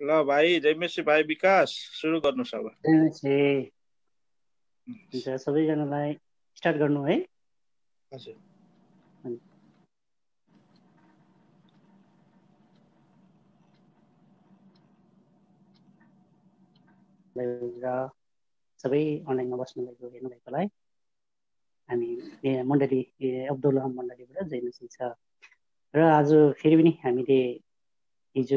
ल भाइ जयमेसी भाइ विकास सुरु गर्नुहोस् अब। हुन्छ सबैजनालाई स्टार्ट गर्नु है। हजुर। र सबै अनलाइनमा बस्नुभएको हेर्नुभएकोलाई हामी मण्डली अब्दुल मण्डलीबाट जयमेसी छ। र आज फेरि पनि हामीले हिजो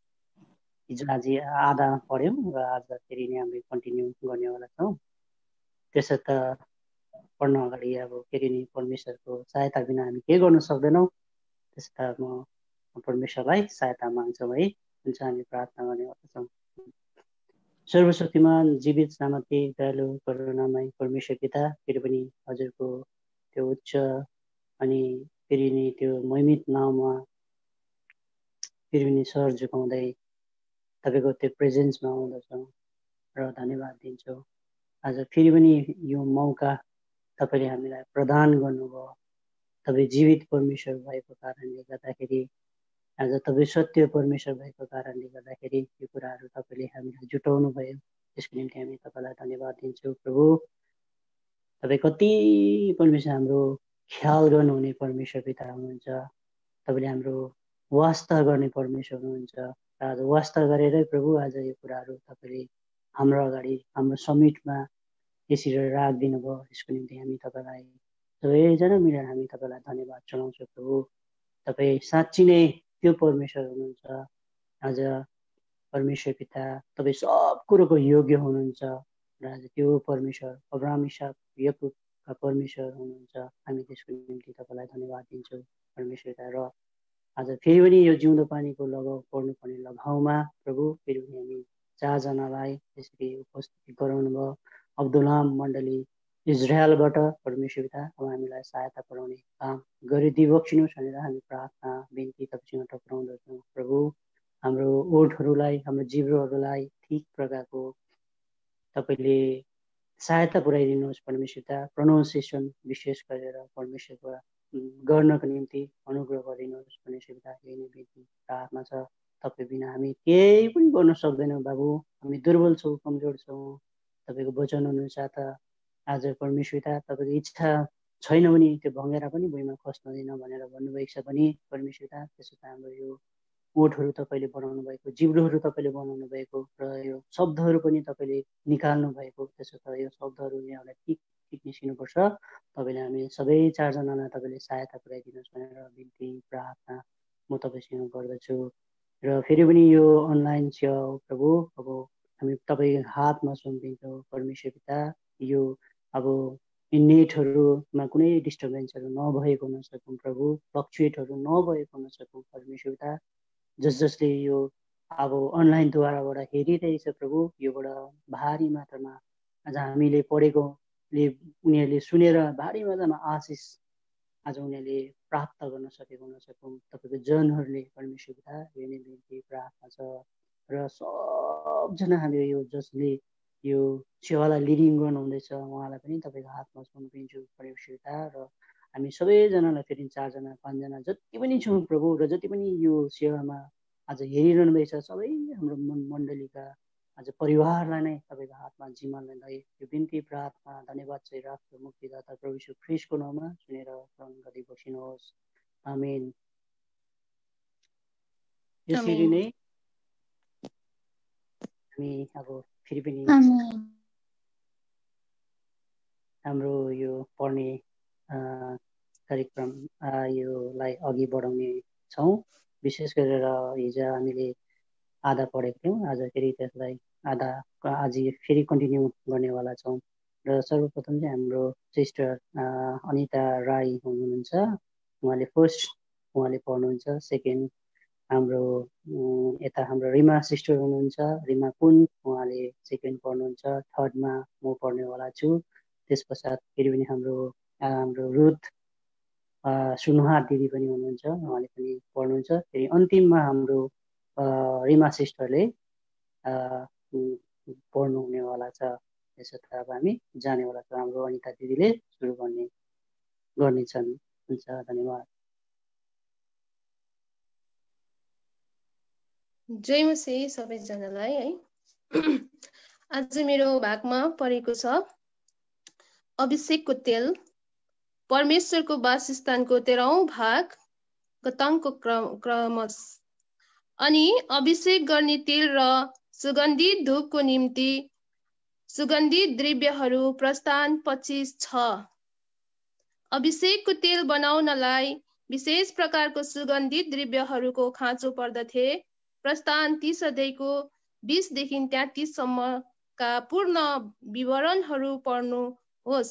आज आधा पढ्यौँ र आज फेरि नै हामीले कन्टिन्यू गर्नेवाला छौँ। त्यसर्थ पढ्न अगाडि अब फेरि नै परमेश्वरको सहायता बिना हामी केही गर्न सक्दैनौँ। त्यसर्थ म परमेश्वरलाई सहायता माग्छौँ है। हुन्छ, हामी प्रार्थना गर्नेवाला छौँ। सर्वशक्तिमान जीवित सामर्थ्य दयालु करुणामय परमेश्वर पिता, फेरि पनि हजुरको त्यो उच्च अनि फेरि नि त्यो महिमित नाममा फेरि पनि सर झुकाउँदै तपाईँको त्यो प्रेजेन्समा आउँदछौँ र धन्यवाद दिन्छौँ। आज फेरि पनि यो मौका तपाईँले हामीलाई प्रदान गर्नुभयो। तपाईँ जीवित परमेश्वर भएको कारणले गर्दाखेरि, आज तपाईँ सत्य परमेश्वर भएको कारणले गर्दाखेरि यो कुराहरू तपाईँले हामीलाई जुटाउनु भयो। त्यसको निम्ति हामी तपाईँलाई धन्यवाद दिन्छौँ। प्रभु, तपाईँ कति परमेश्वर हाम्रो ख्याल गर्नुहुने परमेश्वर पिता हुनुहुन्छ। तपाईँले हाम्रो वास्ता गर्ने परमेश्वर हुनुहुन्छ। आज वास्ता गरेरै प्रभु आज यो कुराहरू तपाईँले हाम्रो अगाडि हाम्रो समिटमा यसरी राखिदिनु भयो। यसको निम्ति हामी तपाईँलाई सबैजना मिलेर हामी तपाईँलाई धन्यवाद चढाउँछौँ। प्रभु, तपाईँ साँच्ची नै त्यो परमेश्वर हुनुहुन्छ। आज परमेश्वर पिता तपाईँ सब कुरोको योग्य हुनुहुन्छ र आज त्यो परमेश्वर अब्राहम इसाक याकुबका परमेश्वर हुनुहुन्छ। हामी त्यसको निम्ति तपाईँलाई धन्यवाद दिन्छौँ परमेश्वर पिता। र आज फेरि पनि यो जिउँदो पानीको लगाउ पर्नुपर्ने लगाउमा प्रभु फेरि पनि हामी चारजनालाई त्यसरी उपस्थित गराउनु भयो। अब्दुलाम मण्डली इजरायलबाट परमेश्वर पिता अब हामीलाई सहायता पुर्याउने काम गरिदिबक्सिनुहोस् भनेर हामी प्रार्थना बिन्ती तपाईँसँग टक्राउँदछौँ। प्रभु, हाम्रो ओठहरूलाई हाम्रो जिब्रोहरूलाई ठिक प्रकारको तपाईँले सहायता पुर्याइदिनुहोस् परमेश्वर पिता। प्रोनाउन्सिएसन विशेष गरेर परमेश्वरको गर्नको निम्ति अनुग्रह गरिदिनुहोस् परमेश्वर पिता। यही नै बिन्ती प्रार्थना छ। तपाईँ बिना हामी केही पनि गर्न सक्दैनौँ बाबु। हामी दुर्बल छौँ, कमजोर छौँ। तपाईँको वचन अनुसार त आज परमेश्वर पिता तपाईँको इच्छा छैन भने त्यो भँगेरा पनि भुइँमा खस्दैन भनेर भन्नुभएको छ भने परमेश्वर पिता त्यसो त हाम्रो यो ओठहरू तपाईँले बनाउनु भएको, जिब्रोहरू तपाईँले बनाउनु भएको र यो शब्दहरू पनि तपाईँले निकाल्नु भएको। त्यसो त यो शब्दहरू यहाँलाई ठिक ठिक निस्किनुपर्छ। तपाईँले हामी सबै चारजनालाई तपाईँले सहायता पुर्याइदिनुहोस् भनेर बिन्ती प्रार्थना म तपाईँसँग गर्दछु। र फेरि पनि यो अनलाइन छ प्रभु, अब हामी तपाईँको हातमा सुम्पिन्छौँ परमेश्वर पिता। यो अब नेटहरूमा कुनै डिस्टर्बेन्सहरू नभएको हुन सकौँ प्रभु, फ्लक्चुएटहरू नभएको हुन सकौँ परमेश्वर पिता। जसले यो अब अनलाइनद्वाराबाट हेरिरहेछ प्रभु, योबाट भारी मात्रामा आज हामीले पढेकोले उनीहरूले सुनेर भारी मात्रामा आशिष आज उनीहरूले प्राप्त गर्न सकेको हुन सकौँ तपाईँको जनहरूले परमेश्वर पिता। यो नै बिन्ती प्रार्थना छ। र सबजना हामी यो जसले यो सेवालाई लिडिङ गर्नुहुँदैछ उहाँलाई पनि तपाईँको हातमा सुम्पिन्छु परमेश्वर पिता। र हामी सबैजनालाई फेरि चारजना पाँचजना जति पनि छौँ प्रभु र जति पनि यो सेवामा आज हेरिरहनु भएको छ सबै हाम्रो मण्डलीका आज परिवारलाई नै तपाईँको हातमा जिम्मा लिँदै यो बिन्ती प्रार्थना धन्यवाद चाहिँ राख्छु मुक्तिदाता प्रभु यीशु ख्रीष्टको नाममा सुनेर ग्रहण गरी बसिनुहोस्। आमेन। यसरी नै हामी अब फेरि पनि हाम्रो यो पढ्ने कार्यक्रम योलाई अघि बढाउने छौँ। विशेष गरेर हिजो हामीले आधा पढेको थियौँ, आज फेरि त्यसलाई आधा आज फेरि कन्टिन्यू गर्नेवाला छौँ। र सर्वप्रथम चाहिँ हाम्रो सिस्टर अनिता राई हुनुहुन्छ, उहाँले फर्स्ट उहाँले पढ्नुहुन्छ। सेकेन्ड हाम्रो यता हाम्रो रिमा सिस्टर हुनुहुन्छ, रिमा कुन उहाँले सेकेन्ड पढ्नुहुन्छ। थर्डमा म पढ्नेवाला छु। त्यस पश्चात फेरि पनि हाम्रो रुथ सुनुहार दिदी पनि हुनुहुन्छ, उहाँले पनि पढ्नुहुन्छ। फेरि अन्तिममा हाम्रो रिमा सिस्टरले पढ्नु हुनेवाला छ। त्यसर्थ अब हामी जानेवाला छौँ। हाम्रो अनिता दिदीले सुरु गर्नेछन्। हुन्छ, धन्यवाद। जय मसीह सबैजनालाई है। आज मेरो भागमा परेको छ अभिषेकको तेल, परमेश्वरको वासस्थानको 13औं भाग, गताङको क्रमश। अनि अभिषेक गर्ने तेल र सुगन्धित धूपको निम्ति सुगन्धित द्रव्यहरू प्रस्थान 25 छ। अभिषेकको तेल बनाउनलाई विशेष प्रकारको सुगन्धित द्रव्यहरूको खाँचो पर्दथे। प्रस्थान 30 अध्यायको 20 देखि 33 सम्मका पूर्ण विवरणहरू पढ्नुहोस्।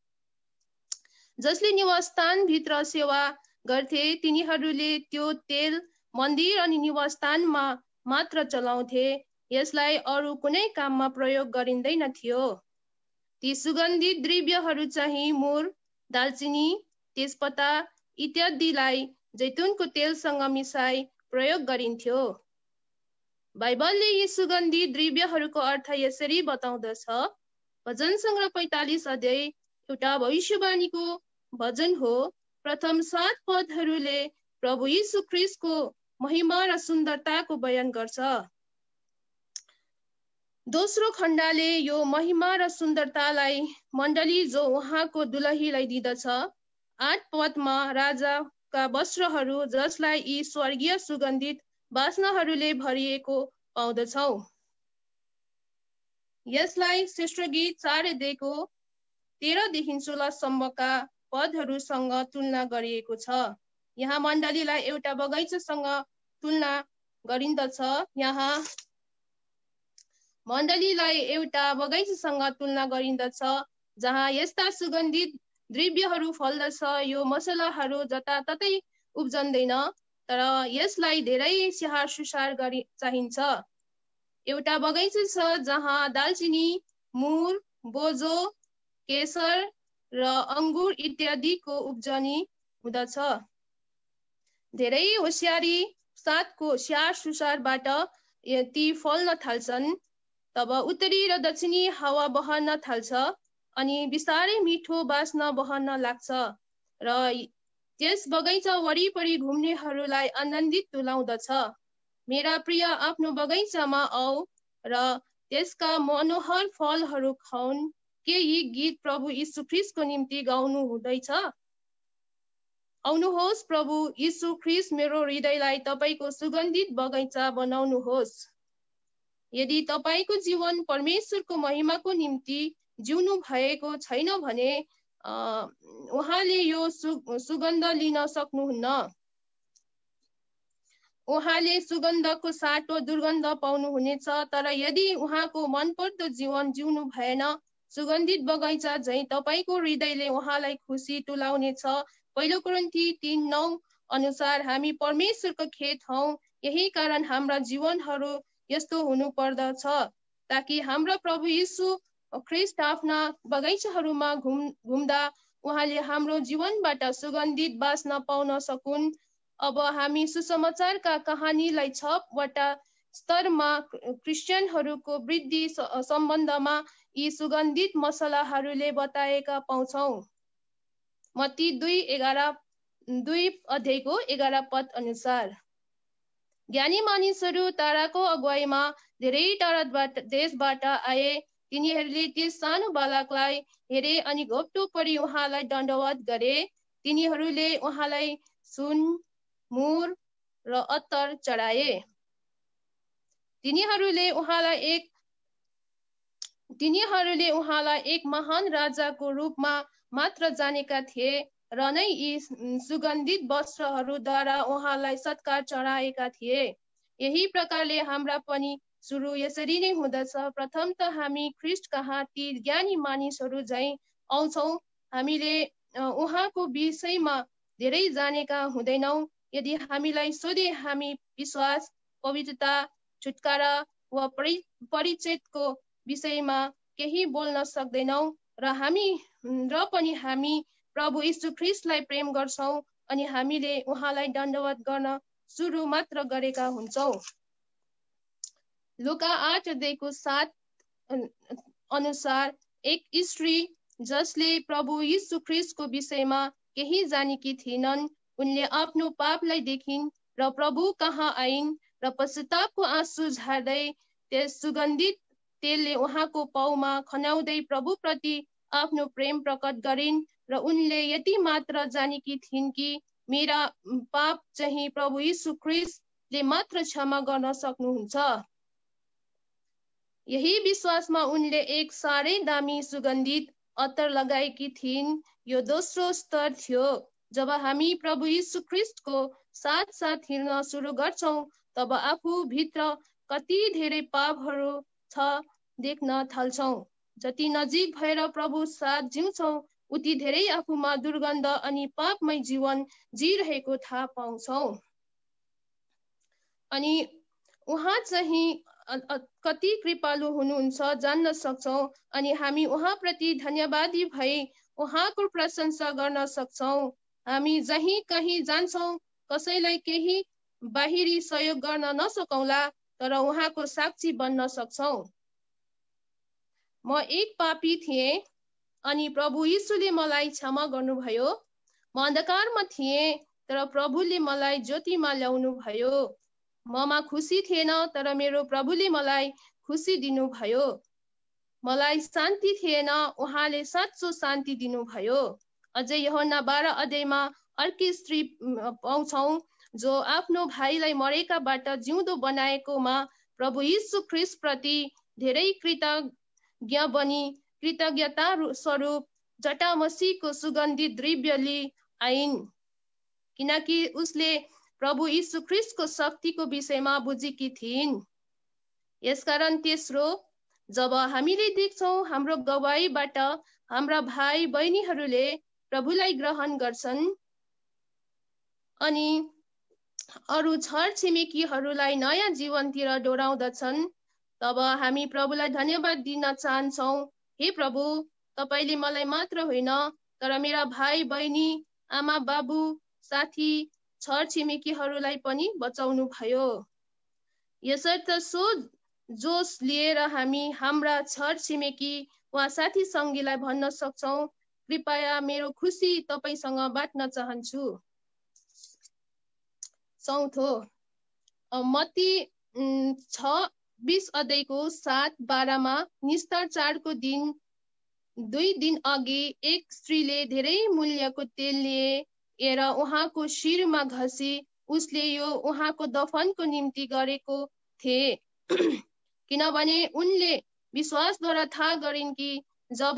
जसले निवासस्थान भित्र सेवा गर्थे तिनीहरूले त्यो तेल मन्दिर अनि निवासस्थानमा मात्र चलाउँथे, यसलाई अरू कुनै काममा प्रयोग गरिँदैन थियो। ती सुगन्धित द्रव्यहरू चाहिँ मुर, दालचिनी, तेजपत्ता इत्यादिलाई जैतुनको तेलसँग मिसाई प्रयोग गरिन्थ्यो। बाइबलले यी सुगन्धित द्रव्यहरूको अर्थ यसरी बताउँदछ। भजन सङ्ग्रह 45 अध्याय एउटा भविष्यवाणीको भजन हो। प्रथम 7 पदहरूले प्रभु यीशु ख्रीष्टको महिमा र सुन्दरताको बयान गर्छ। दोस्रो खण्डले यो महिमा र सुन्दरतालाई मण्डली जो उहाँको दुलहीलाई दिदछ। 8 पदमा राजाका वस्त्रहरू जसलाई यी स्वर्गीय सुगन्धित वासनाहरूले भरिएको पाउँदछौँ। यसलाई श्रेष्ठ गीत 4 अध्यायको 13 देखि 16 सम्मका पदहरूसँग तुलना गरिएको छ। यहाँ मण्डलीलाई एउटा बगैँचासँग तुलना गरिन्दछ। यहाँ मण्डलीलाई एउटा बगैँचासँग तुलना गरिन्दछ जहाँ यस्ता सुगन्धित द्रव्यहरू फल्दछ। यो मसलाहरू जताततै उब्जन्दैन, तर यसलाई धेरै स्याहार सुसार गरी चाहिन्छ। एउटा बगैँचा छ जहाँ दालचिनी, मुर, बोजो, केसर र अङ्गुर इत्यादिको उब्जनी हुँदछ। धेरै होसियारी साथको स्याहार सुसारबाट ती फल्न थाल्छन्। तब उत्तरी र दक्षिणी हावा बहन थाल्छ अनि बिस्तारै मिठो बास्ना बहन लाग्छ र त्यस बगैँचा वरिपरि घुम्नेहरूलाई आनन्दित तुल्याउँदछ। मेरा प्रिय, आफ्नो बगैँचामा आऊ र त्यसका मनोहर फलहरू खाउन्। के यी गीत प्रभु यीशु ख्रीष्टको निम्ति गाउनु हुँदैछ? आउनुहोस्, प्रभु यीशु ख्रीष्ट मेरो हृदयलाई तपाईको सुगन्धित बगैँचा बनाउनुहोस्। यदि तपाईको जीवन परमेश्वरको महिमाको निम्ति जिउनु भएको छैन भने उहाँले यो सुगन्ध लिन सक्नुहुन्न। उहाँले सुगन्धको साटो दुर्गन्ध पाउनुहुनेछ। तर यदि उहाँको मनपर्दो जीवन जिउनु भएन, सुगन्धित बगैँचा झैँ तपाईको हृदयले उहाँलाई खुसी तुल्याउनेछ। पहिलो कोरिन्थी 3:9 अनुसार हामी परमेश्वरको खेत हौं। यही कारण हाम्रा जीवनहरू यस्तो हुनु पर्दछ ताकि हाम्रो प्रभु यीशु ख्रीष्ट आफ्ना बगैँचाहरूमा घुम्दा उहाँले हाम्रो जीवनबाट सुगन्धित बास्ना पाउन सकुन्। अब हामी सुसमाचारका कहानीलाई 6 वटा स्तरमा क्रिस्चियनहरूको वृद्धि सम्बन्धमा यी सुगन्धित मसलाहरूले बताएका पाउँछौँ। मत्ती 2 अध्यायको 11 पद अनुसार ज्ञानी मानिसहरू ताराको अगुवाईमा धेरै टाढा देशबाट आए। तिनीहरूले त्यस सानो बालकलाई हेरे अनि घोप्टो परी उहाँलाई दण्डवत गरे। तिनीहरूले उहाँलाई सुन, मुर र अत्तर चढाए। तिनीहरूले उहाँलाई एक महान राजाको रूपमा मात्र जानेका थिए र नै यी सुगन्धित वस्त्रहरूद्वारा उहाँलाई सत्कार चढाएका थिए। यही प्रकारले हाम्रा पनि सुरु यसरी नै हुँदछ। प्रथम त हामी ख्रीष्ट कहाँ ती ज्ञानी मानिसहरू झैँ आउँछौँ। हामीले उहाँको विषयमा धेरै जानेका हुँदैनौँ। यदि हामीलाई सोधे हामी विश्वास, पवित्रता, छुटकारा वा परिचयको विषयमा केही बोल्न सक्दैनौँ र पनि हामी प्रभु यीशु ख्रीष्टलाई प्रेम गर्छौँ अनि हामीले उहाँलाई दण्डवत गर्न सुरु मात्र गरेका हुन्छौँ। लुका 8 अध्यायको 7 अनुसार एक स्त्री जसले प्रभु यीशु ख्रीष्टको विषयमा केही जानेकी थिएनन्, उनले आफ्नो पापलाई देखिन् र प्रभु कहाँ आइन् र पश्चातापको आँसु झार्दै त्यस सुगन्धित तेलले उहाँको पाउमा खन्याउँदै प्रभुप्रति आफ्नो प्रेम प्रकट गरिन् र उनले यति मात्र जानेकी थिइन् कि मेरा पाप चाहिँ प्रभु यीशु ख्रीष्टले मात्र क्षमा गर्न सक्नुहुन्छ। यही विश्वासमा उनले एक साह्रै दामी सुगन्धित अत्तर लगाएकी थिइन्। यो दोस्रो स्तर थियो। जब हामी प्रभु यीशु ख्रीष्टको साथ साथ हिँड्न सुरु गर्छौँ तब आफू भित्र कति धेरै पापहरू छ देख्न थाल्छौँ। जति नजिक भएर प्रभु साथ जिउँछौँ उति धेरै आफूमा दुर्गन्ध अनि पापमय जीवन जिरहेको थाहा पाउँछौँ। अनि उहाँ चाहिँ कति कृपालु हुनुहुन्छ जान्न सक्छौँ अनि हामी उहाँप्रति धन्यवादी भई उहाँको प्रशंसा गर्न सक्छौँ। हामी जहीँ कहीँ जान्छौँ कसैलाई केही बाहिरी सहयोग गर्न नसकौँला तर उहाँको साक्षी बन्न सक्छौँ। म एक पापी थिएँ अनि प्रभु यीशुले मलाई क्षमा गर्नुभयो। म अन्धकारमा थिएँ तर प्रभुले मलाई ज्योतिमा ल्याउनु भयो। ममा खुसी थिएन तर मेरो प्रभुले मलाई खुसी दिनुभयो। मलाई शान्ति थिएन उहाँले साँचो शान्ति दिनुभयो। अझै यूहन्ना 12 अध्यायमा अर्की स्त्री पाउँछौँ जो आफ्नो भाइलाई मरेकाबाट जिउँदो बनाएकोमा प्रभु यीशु ख्रीष्ट प्रति धेरै कृतज्ञ बनी कृतज्ञता स्वरूप जटामसीको सुगन्धित द्रव्य लिई आइन् किनकि उसले प्रभु यीशु ख्रीष्टको शक्तिको विषयमा बुझेकी थिइन्। यसकारण तेस्रो, जब हामीले देख्छौँ हाम्रो गवाहीबाट हाम्रा भाइ बहिनीहरूले प्रभुलाई ग्रहण गर्छन् अनि अरू छर छिमेकीहरूलाई नयाँ जीवनतिर डोराउँदछन् तब हामी प्रभुलाई धन्यवाद दिन चाहन्छौँ। हे प्रभु, तपाईले मलाई मात्र होइन तर मेरा भाइ बहिनी आमा बाबु साथी छर छिमेकीहरूलाई पनि बचाउनु भयो। यसर्थ सो जोस लिएर हामी हाम्रा छर छिमेकी वा साथी सङ्गीलाई भन्न सक्छौँ, कृपया मेरो खुसी तपाईसँग बाँड्न चाहन्छु। चौथो, मत्ती 6:20 अध्यायको 7-12मा निस्तर चाडको दिन 2 दिन अघि एक स्त्रीले धेरै मूल्यको तेल लिएर उहाँको शिरमा घसी उसले यो उहाँको दफनको निम्ति गरेको थिए किनभने उनले विश्वासद्वारा थाहा गरिन् कि जब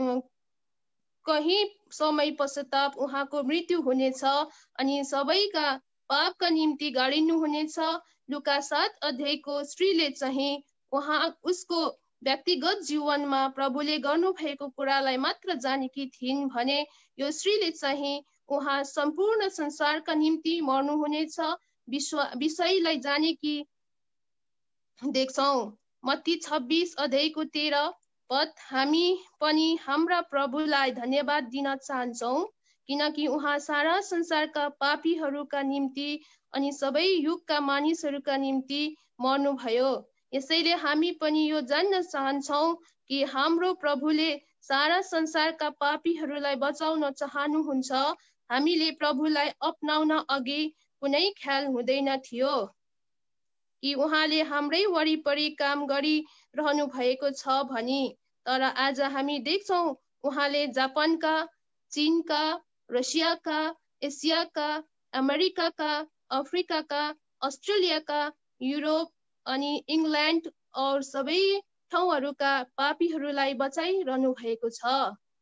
कहीँ समय पश्चाताप उहाँको मृत्यु हुनेछ अनि सबैका पापका निम्ति गाडिनु हुनेछ। लुका 7 अध्यायको स्त्रीले चाहिँ उसको व्यक्तिगत जीवनमा प्रभुले गर्नुभएको कुरालाई मात्र जानेकी थिइन् भने यो स्त्रीले चाहिँ उहाँ सम्पूर्ण संसारका निम्ति मर्नुहुनेछ विषयलाई जानेकी देख्छौँ। मत्ती 26 अध्यायको 13 पद, हामी पनि हाम्रा प्रभुलाई धन्यवाद दिन चाहन्छौँ किनकि उहाँ सारा संसारका पापीहरूका निम्ति अनि सबै युगका मानिसहरूका निम्ति मर्नुभयो। यसैले हामी पनि यो जान्न चाहन्छौँ कि हाम्रो प्रभुले सारा संसारका पापीहरूलाई बचाउन चाहनुहुन्छ। हामीले प्रभुलाई अपनाउन अघि कुनै ख्याल हुँदैन थियो कि उहाँले हाम्रै वरिपरि काम गरिरहनु भएको छ भनी, तर आज हामी देख्छौँ उहाँले जापानका, चीनका, रसियाका, एसियाका, अमेरिकाका, अफ्रिकाका, अस्ट्रेलियाका, युरोप अनि इङ्ल्यान्ड और सबै ठाउँहरूका पापीहरूलाई बचाइरहनु भएको छ।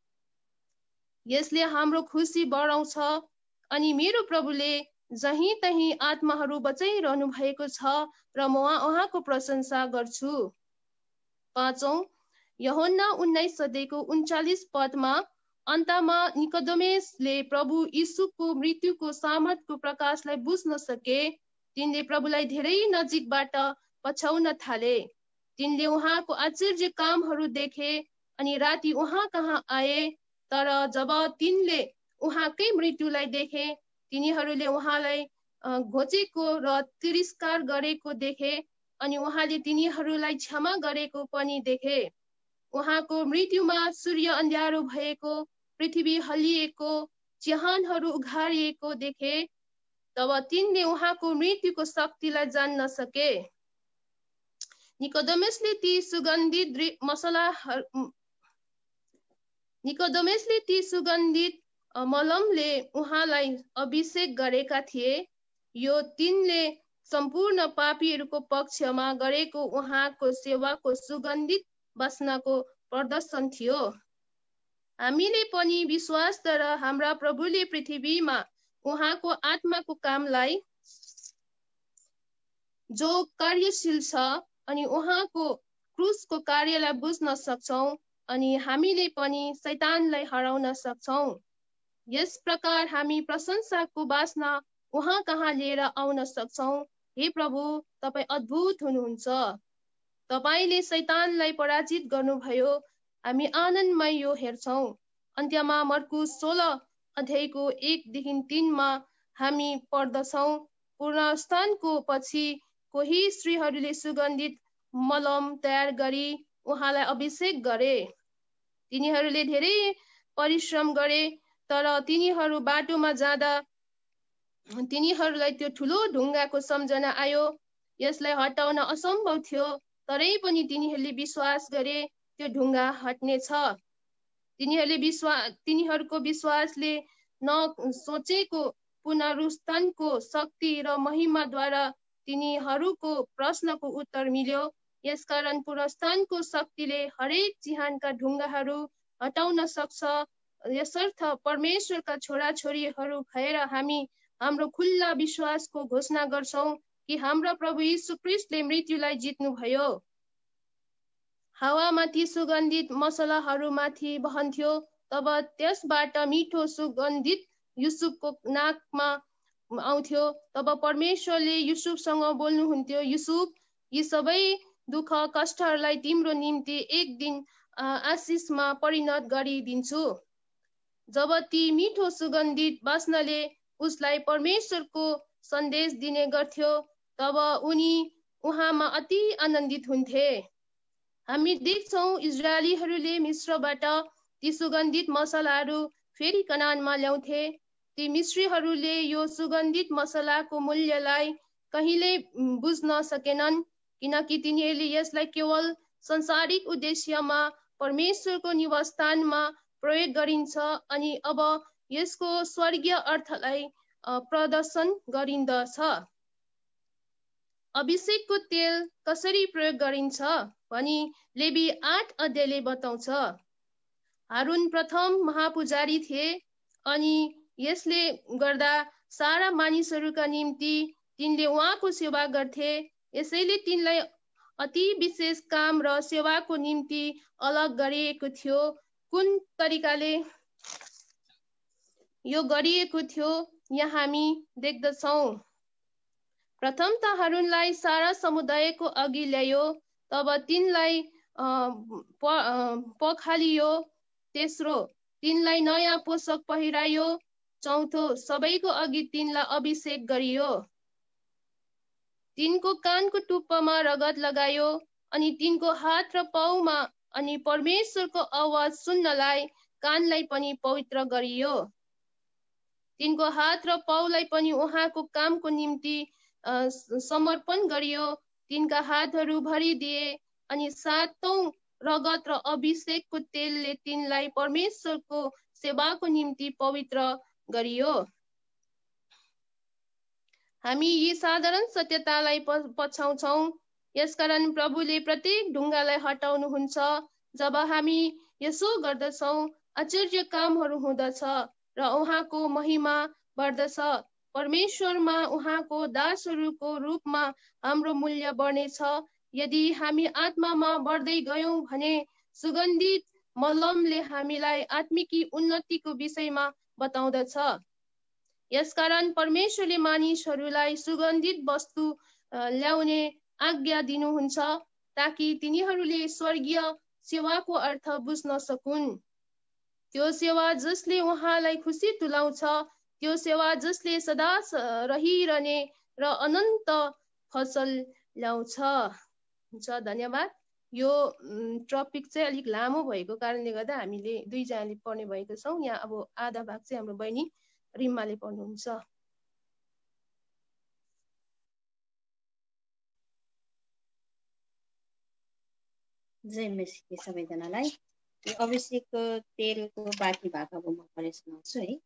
यसले हाम्रो खुसी बढाउँछ अनि मेरो प्रभुले जहीँ तहीँ आत्माहरू बचाइरहनु भएको छ र म उहाँको प्रशंसा गर्छु। पाँचौं, यूहन्ना 19 अध्यायको 39 पदमा अन्तमा निकोदेमसले प्रभु यीशुको मृत्युको सामर्थको प्रकाशलाई बुझ्न सके। तिनले प्रभुलाई धेरै नजिकबाट पछ्याउन थाले। तिनले उहाँको आश्चर्य कामहरू देखे अनि राति उहाँ कहाँ आए, तर जब तिनले उहाँकै मृत्युलाई देखे तिनीहरूले उहाँलाई घोचेको र तिरस्कार गरेको देखे अनि उहाँले तिनीहरूलाई क्षमा गरेको पनि देखे। उहाँको मृत्युमा सूर्य अँध्यारो भएको, पृथ्वी हल्लिएको, चिहानहरू उघारिएको देखे, तब तिनले उहाँको मृत्युको शक्तिलाई जान्न सके। निकोदेमसले ती सुगन्धित मलमले उहाँलाई अभिषेक गरेका थिए। यो तिनले सम्पूर्ण पापीहरूको पक्षमा गरेको उहाँको सेवाको सुगन्धित वासनाको प्रदर्शन थियो। हामीले पनि विश्वासद्वारा हाम्रा प्रभुले पृथ्वीमा उहाँको आत्माको कामलाई जो कार्यशील छ अनि उहाँको क्रुसको कार्यलाई बुझ्न सक्छौं अनि हामीले पनि शैतानलाई हराउन सक्छौं। यस प्रकार हामी प्रशंसाको वासना उहाँ कहाँ लिएर आउन सक्छौं। हे प्रभु, तपाईँ अद्भुत हुनुहुन्छ। तपाईले शैतानलाई पराजित गर्नुभयो। हामी आनन्दमय यो हेर्छौं। अन्त्यमा मर्कुस 16 अध्यायको 1-3 हामी पढ्दछौं, पुनरुत्थानको पछि कोही स्त्रीहरूले सुगन्धित मलम तयार गरी उहाँलाई अभिषेक गरे। तिनीहरूले धेरै परिश्रम गरे, तर तिनीहरू बाटोमा जाँदा तिनीहरूलाई त्यो ठूलो ढुङ्गाको सम्झना आयो। यसलाई हटाउन असम्भव थियो, तरै पनि तिनीहरूले विश्वास गरे त्यो ढुङ्गा हट्नेछ। तिनीहरूको विश्वासले नसोचेको पुनरुत्थानको शक्ति र महिमाद्वारा तिनीहरूको प्रश्नको उत्तर मिल्यो। यसकारण पुनरुत्थानको शक्तिले हरेक चिहानका ढुङ्गाहरू हटाउन सक्छ। यसर्थ परमेश्वरका छोराछोरीहरू भएर हामी हाम्रो खुल्ला विश्वासको घोषणा गर्छौं कि हाम्रा प्रभु यीशु ख्रीष्टले मृत्युलाई जित्नुभयो। हावामाथि सुगन्धित मसलाहरूमाथि बहन्थ्यो। तब त्यसबाट मिठो सुगन्धित युसुफको नाकमा आउँथ्यो। तब परमेश्वरले युसुफसँग बोल्नुहुन्थ्यो, युसुफ, यी सबै दुःख कष्टहरूलाई तिम्रो निम्ति एक दिन आशिषमा परिणत गरिदिन्छु। जब ती मिठो सुगन्धित वासनाले उसलाई परमेश्वरको सन्देश दिने गर्थ्यो, तब उनी उहाँमा अति आनन्दित हुन्थे। हामी देख्छौं इजरायलीहरूले मिस्रबाट ती सुगन्धित मसलाहरू फेरि कनानमा ल्याउँथे। ती मिस्रीहरूले यो सुगन्धित मसलाको मूल्यलाई कहिल्यै बुझ्न सकेनन्, किनकि तिनीहरूले यसलाई केवल संसारिक उद्देश्यमा परमेश्वरको निवासस्थानमा प्रयोग गरिन्छ अनि अब यसको स्वर्गीय अर्थलाई प्रदर्शन गरिन्दछ। अभिषेकको तेल कसरी प्रयोग गरिन्छ भनी लेवी 8 अध्यायले बताउँछ। हारून प्रथम महापुजारी थिए अनि यसले गर्दा सारा मानिसहरूका निम्ति तिनले उहाँको सेवा गर्थे। यसैले तिनलाई अति विशेष काम र सेवाको निम्ति अलग गरिएको थियो। कुन तरिकाले यो गरिएको थियो यहाँ हामी देख्दछौं। प्रथम त हारूनलाई सारा समुदायको अघि ल्यायो, तब तिनलाई पखालियो। तेस्रो, तिनलाई नयाँ पोशाक पहिरायो। चौथो, सबैको अघि तिनलाई अभिषेक गरियो। तिनको कानको टुप्पामा रगत लगायो अनि तिनको हात र पाउमा अनि परमेश्वरको आवाज सुन्नलाई कानलाई पनि पवित्र गरियो। तिनको हात र पाउलाई पनि उहाँको कामको निम्ति समर्पण गरियो। तिनका हातहरू भरिदिए अनि सातौं रगत र अभिषेकको तेलले तिनलाई परमेश्वरको सेवाको निम्ति पवित्र गरियो। हामी यी साधारण सत्यतालाई पछाउँछौं। यसकारण प्रभुले प्रत्येक ढुङ्गालाई हटाउनुहुन्छ। जब हामी यसो गर्दछौं, आश्चर्य कामहरू हुँदछ र उहाँको महिमा बढ्दछ। परमेश्वरमा उहाँको दासहरूको रूपमा हाम्रो मूल्य बढ्नेछ। यदि हामी आत्मामा बढ्दै गयौं भने सुगन्धित मलमले हामीलाई आत्मिकी उन्नतिको विषयमा बताउँदछ। यसकारण परमेश्वरले मानिसहरूलाई सुगन्धित वस्तु ल्याउने आज्ञा दिनुहुन्छ ताकि तिनीहरूले स्वर्गीय सेवाको अर्थ बुझ्न सकुन्। त्यो सेवा जसले उहाँलाई खुसी तुल्याउँछ, त्यो सेवा जसले सदा रहिरहने र अनन्त फसल ल्याउँछ। हुन्छ, धन्यवाद। यो टपिक चाहिँ अलिक लामो भएको कारणले गर्दा हामीले दुईजनाले पढ्ने भएको छौँ। यहाँ अब आधा भाग चाहिँ हाम्रो बहिनी रिम्माले पढ्नुहुन्छ। जय मसीह सबैजनालाई। यो अभिषेकको तेलको बाँकी भाग अब म पढेर सुनाउँछु है।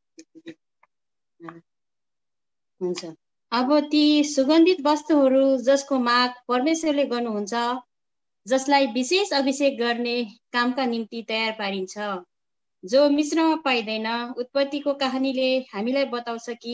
हुन्छ। अब ती सुगन्धित वस्तुहरू जसको माग परमेश्वरले गर्नुहुन्छ, जसलाई विशेष अभिषेक गर्ने कामका निम्ति तयार पारिन्छ, जो मिश्रमा पाइँदैन। उत्पत्तिको कहानीले हामीलाई बताउँछ कि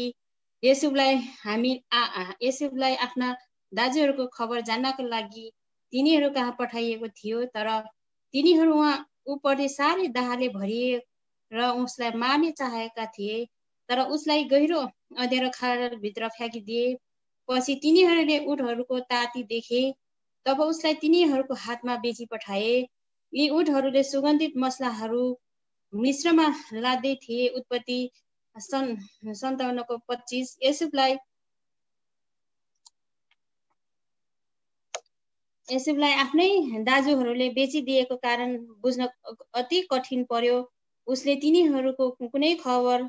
येशूलाई आफ्ना दाजुहरूको खबर जान्नको लागि तिनीहरू कहाँ पठाइएको थियो, तर तिनीहरू उप्रति साह्रै दाहले भरिए र उसलाई मार्ने चाहेका थिए, तर उसलाई गहिरो अँध्यारो खाडलभित्र फ्याँकिदिए। पछि तिनीहरूले उटहरूको ताती देखे, तब उसलाई तिनीहरूको हातमा बेची पठाए। यी उटहरूले सुगन्धित मसलाहरू मिश्रमा लाद्दै थिए। उत्पत्ति 57:25। येशूलाई आफ्नै दाजुहरूले बेचिदिएको कारण बुझ्न अति कठिन पर्यो। उसले तिनीहरूको कुनै खबर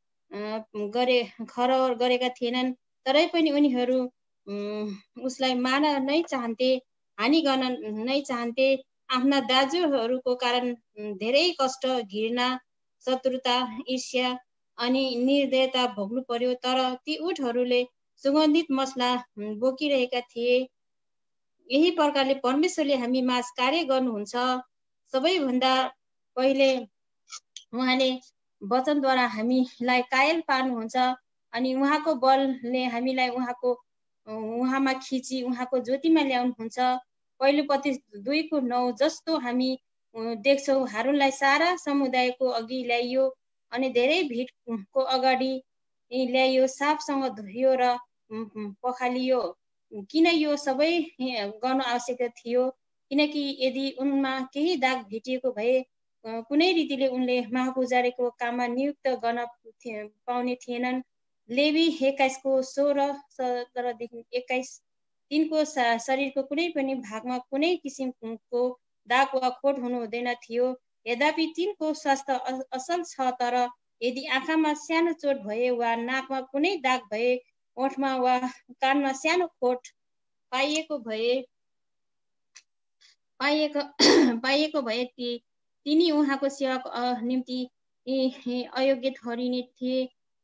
गरेका थिएनन्, तरै पनि उनीहरू उसलाई मार्न नै चाहन्थे, हानि गर्न नै चाहन्थे। आफ्ना दाजुहरूको कारण धेरै कष्ट, घृणा, शत्रुता, ईर्ष्या अनि निर्दयता भोग्नु पर्यो। तर ती उटहरूले सुगन्धित मसला बोकिरहेका थिए। यही प्रकारले परमेश्वरले हामी माझ कार्य गर्नुहुन्छ। सबैभन्दा पहिले उहाँले वचनद्वारा हामीलाई कायल पार्नुहुन्छ अनि उहाँको बलले हामीलाई उहाँमा खिची उहाँको ज्योतिमा ल्याउनुहुन्छ। पहिलो पत्रुस 2:9 जस्तो हामी देख्छौँ, हारूनलाई सारा समुदायको अघि ल्याइयो अनि धेरै भिडको अगाडि ल्याइयो, साफसँग धोइयो र पखालियो। किन यो सबै गर्न आवश्यक थियो? किनकि यदि उनमा केही दाग भेटिएको भए कुनै रीतिले उनले महापुजारीको काममा नियुक्त गर्न पाउने थिएनन्। लेवी 21:16-17-21 तिनको शरीरको कुनै पनि भागमा कुनै किसिमको दाग वा खोट हुनु हुँदैन थियो। यद्यपि तिनको स्वास्थ्य असल छ, तर यदि आँखामा सानो चोट भए वा नाकमा कुनै दाग भए, ओठमा वा कानमा सानो खोट पाइएको भए तिनी उहाँको सेवाको निम्ति अयोग्य ठहरिने थिए।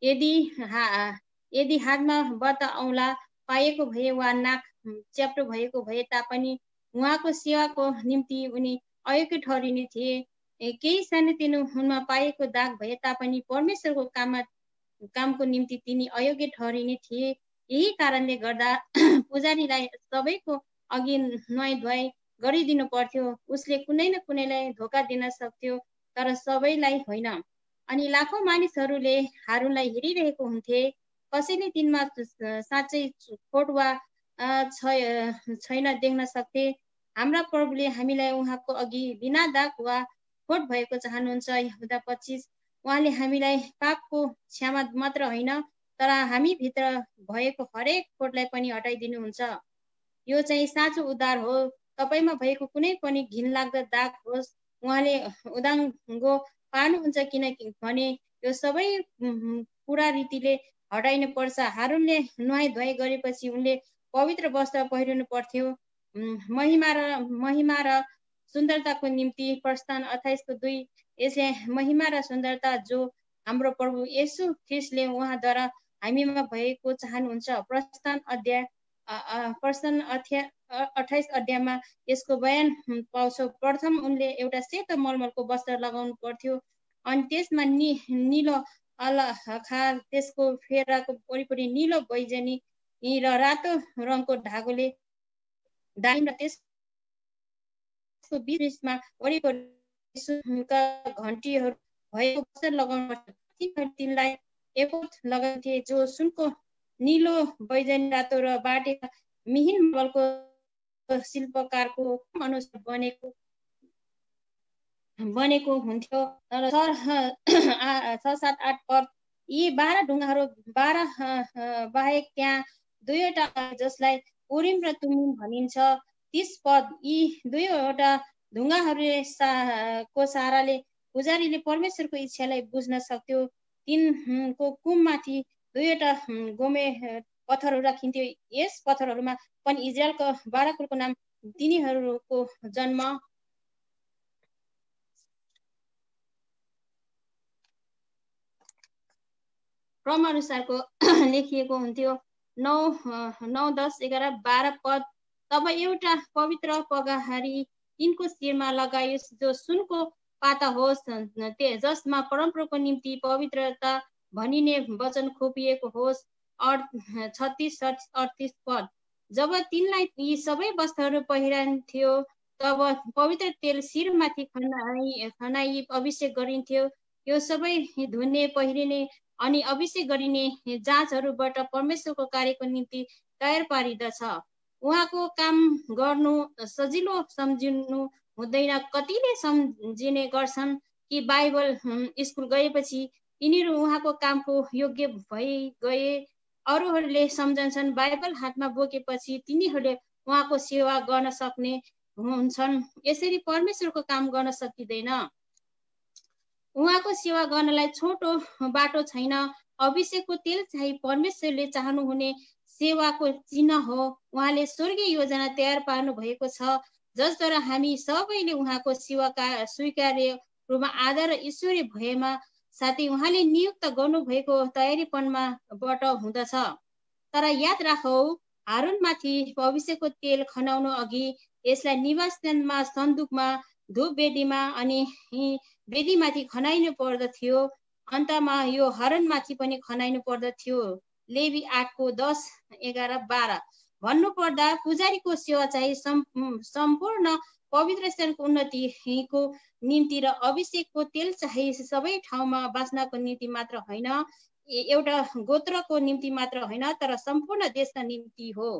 यदि हातमा बत्ता औँला पाइएको भए वा नाक च्याप्टो भएको भए तापनि उहाँको सेवाको निम्ति उनी अयोग्य ठहरिने थिए। केही सानोतिनो उनमा पाइएको दाग भए तापनि परमेश्वरको कामको निम्ति तिनी अयोग्य ठहरिने थिए। यही कारणले गर्दा पुजारीलाई सबैको अघि नुहाइ धुवाइ गरिदिनु पर्थ्यो। उसले कुनै न कुनैलाई धोका दिन सक्थ्यो, तर सबैलाई होइन। अनि लाखौं मानिसहरूले हारूनलाई हेरिरहेको हुन्थे। कसैले तिनमा साँच्चै खोट वा छैन देख्न सक्थे। हाम्रा प्रभुले हामीलाई उहाँको अघि बिना दाग वा खोट भएको चाहनुहुन्छ। यहुदा 25। उहाँले हामीलाई पापको क्षमा मात्र होइन, तर हामी भित्र भएको हरेक खोटलाई पनि हटाइदिनुहुन्छ। यो चाहिँ साँचो उद्धार हो। तपाईमा भएको कुनै पनि घिनलाग्दो दाग होस्, उहाँले उदाङ्गो पार्नुहुन्छ, किनभने यो सबै पूरा रीतिले हटाइनु पर्छ। हारूनले नुहाइ धुवाइ गरेपछि उनले पवित्र वस्त्र पहिरिनु पर्थ्यो। महिमा र सुन्दरताको निम्ति। प्रस्थान 28:2। यसले महिमा र सुन्दरता जो हाम्रो प्रभु येशू ख्रिस्टले उहाँद्वारा हामीमा भएको चाहनुहुन्छ। प्रस्थान 28 अध्यायमा यसको बयान पाउँछौँ। प्रथम उनले एउटा सेतो मलमलको वस्त्र लगाउनु पर्थ्यो अनि त्यसमा निलो अलखार, त्यसको फेराको वरिपरि निलो बैजनी र रातो रङको धागोले दाइम र त्यसको बीचमा वरिपरि सुनका घन्टीहरू भएको वस्त्र लगाउनु पर्छ। तिनलाई एपोद लगाउँथे, जो सुनको, निलो, बैजनी, रातो र बाटेका मिहिन मलको शिल्पकारको अनुसार बनेको हुन्थ्यो। 6-7-8 पद। यी 12 ढुङ्गाहरू 12 बाहेक त्यहाँ 2वटा जसलाई उरिम र तुमिम भनिन्छ। 30 पद। यी 2वटा ढुङ्गाहरूले को सहाराले पुजारीले परमेश्वरको इच्छालाई बुझ्न सक्थ्यो। तिनको कुममाथि 2वटा गोमे पत्थरहरू राखिन्थ्यो। यस पत्थरहरूमा पनि इजरायलको 12 कुलको नाम, तिनीहरूको जन्म क्रम अनुसारको लेखिएको हुन्थ्यो। 9, 10, 11, 12 पद। तब एउटा पवित्र पगाहारी तिनको शिरमा लगाइयोस्, जो सुनको पाता होस्, जसमा परमप्रभुको निम्ति पवित्रता भनिने वचन खोपिएको होस्। 36, 38 पद। जब तिनलाई यी सबै वस्त्रहरू पहिरन्थ्यो, तब पवित्र तेल शिरमाथि खनाई अभिषेक गरिन्थ्यो। यो सबै धुने, पहिरिने अनि अभिषेक गरिने जाँचहरूबाट परमेश्वरको कार्यको निम्ति तयार पारिदछ। उहाँको काम गर्नु सजिलो सम्झिनु हुँदैन। कतिले सम्झिने गर्छन् कि बाइबल स्कुल गएपछि यिनीहरू उहाँको कामको योग्य भइ गए। अरूहरूले सम्झन्छन् बाइबल हातमा बोकेपछि तिनीहरूले उहाँको सेवा गर्न सक्ने हुन्छन्। यसरी परमेश्वरको काम गर्न सकिँदैन। उहाँको सेवा गर्नलाई छोटो बाटो छैन। अभिषेकको तेल चाहिँ परमेश्वरले चाहनुहुने सेवाको चिन्ह हो। उहाँले स्वर्गीय योजना तयार पार्नु भएको छ, जसद्वारा हामी सबैले उहाँको सेवाका स्वीकार्य रूपमा आदर र ईश्वरीय भयमा साथै उहाँले नियुक्त गर्नुभएको तयारीपनमाबाट हुँदछ। तर याद राखौ, हारूनमाथि अभिषेकको तेल खनाउनु अघि यसलाई निवासस्थानमा, सन्दुकमा, धूप वेदीमा अनि वेदीमाथि खनाइनु पर्दथ्यो। अन्तमा यो हारूनमाथि पनि खनाइनु पर्दथ्यो। लेवी 8को 10, 11, 12 भन्नुपर्दा पुजारीको सेवा चाहिँ सम्पूर्ण पवित्र स्थानको उन्नतिको निम्ति र अभिषेकको तेल चाहिँ सबै ठाउँमा बाँच्नको निम्ति मात्र होइन, एउटा गोत्रको निम्ति मात्र होइन, तर सम्पूर्ण देशका निम्ति हो।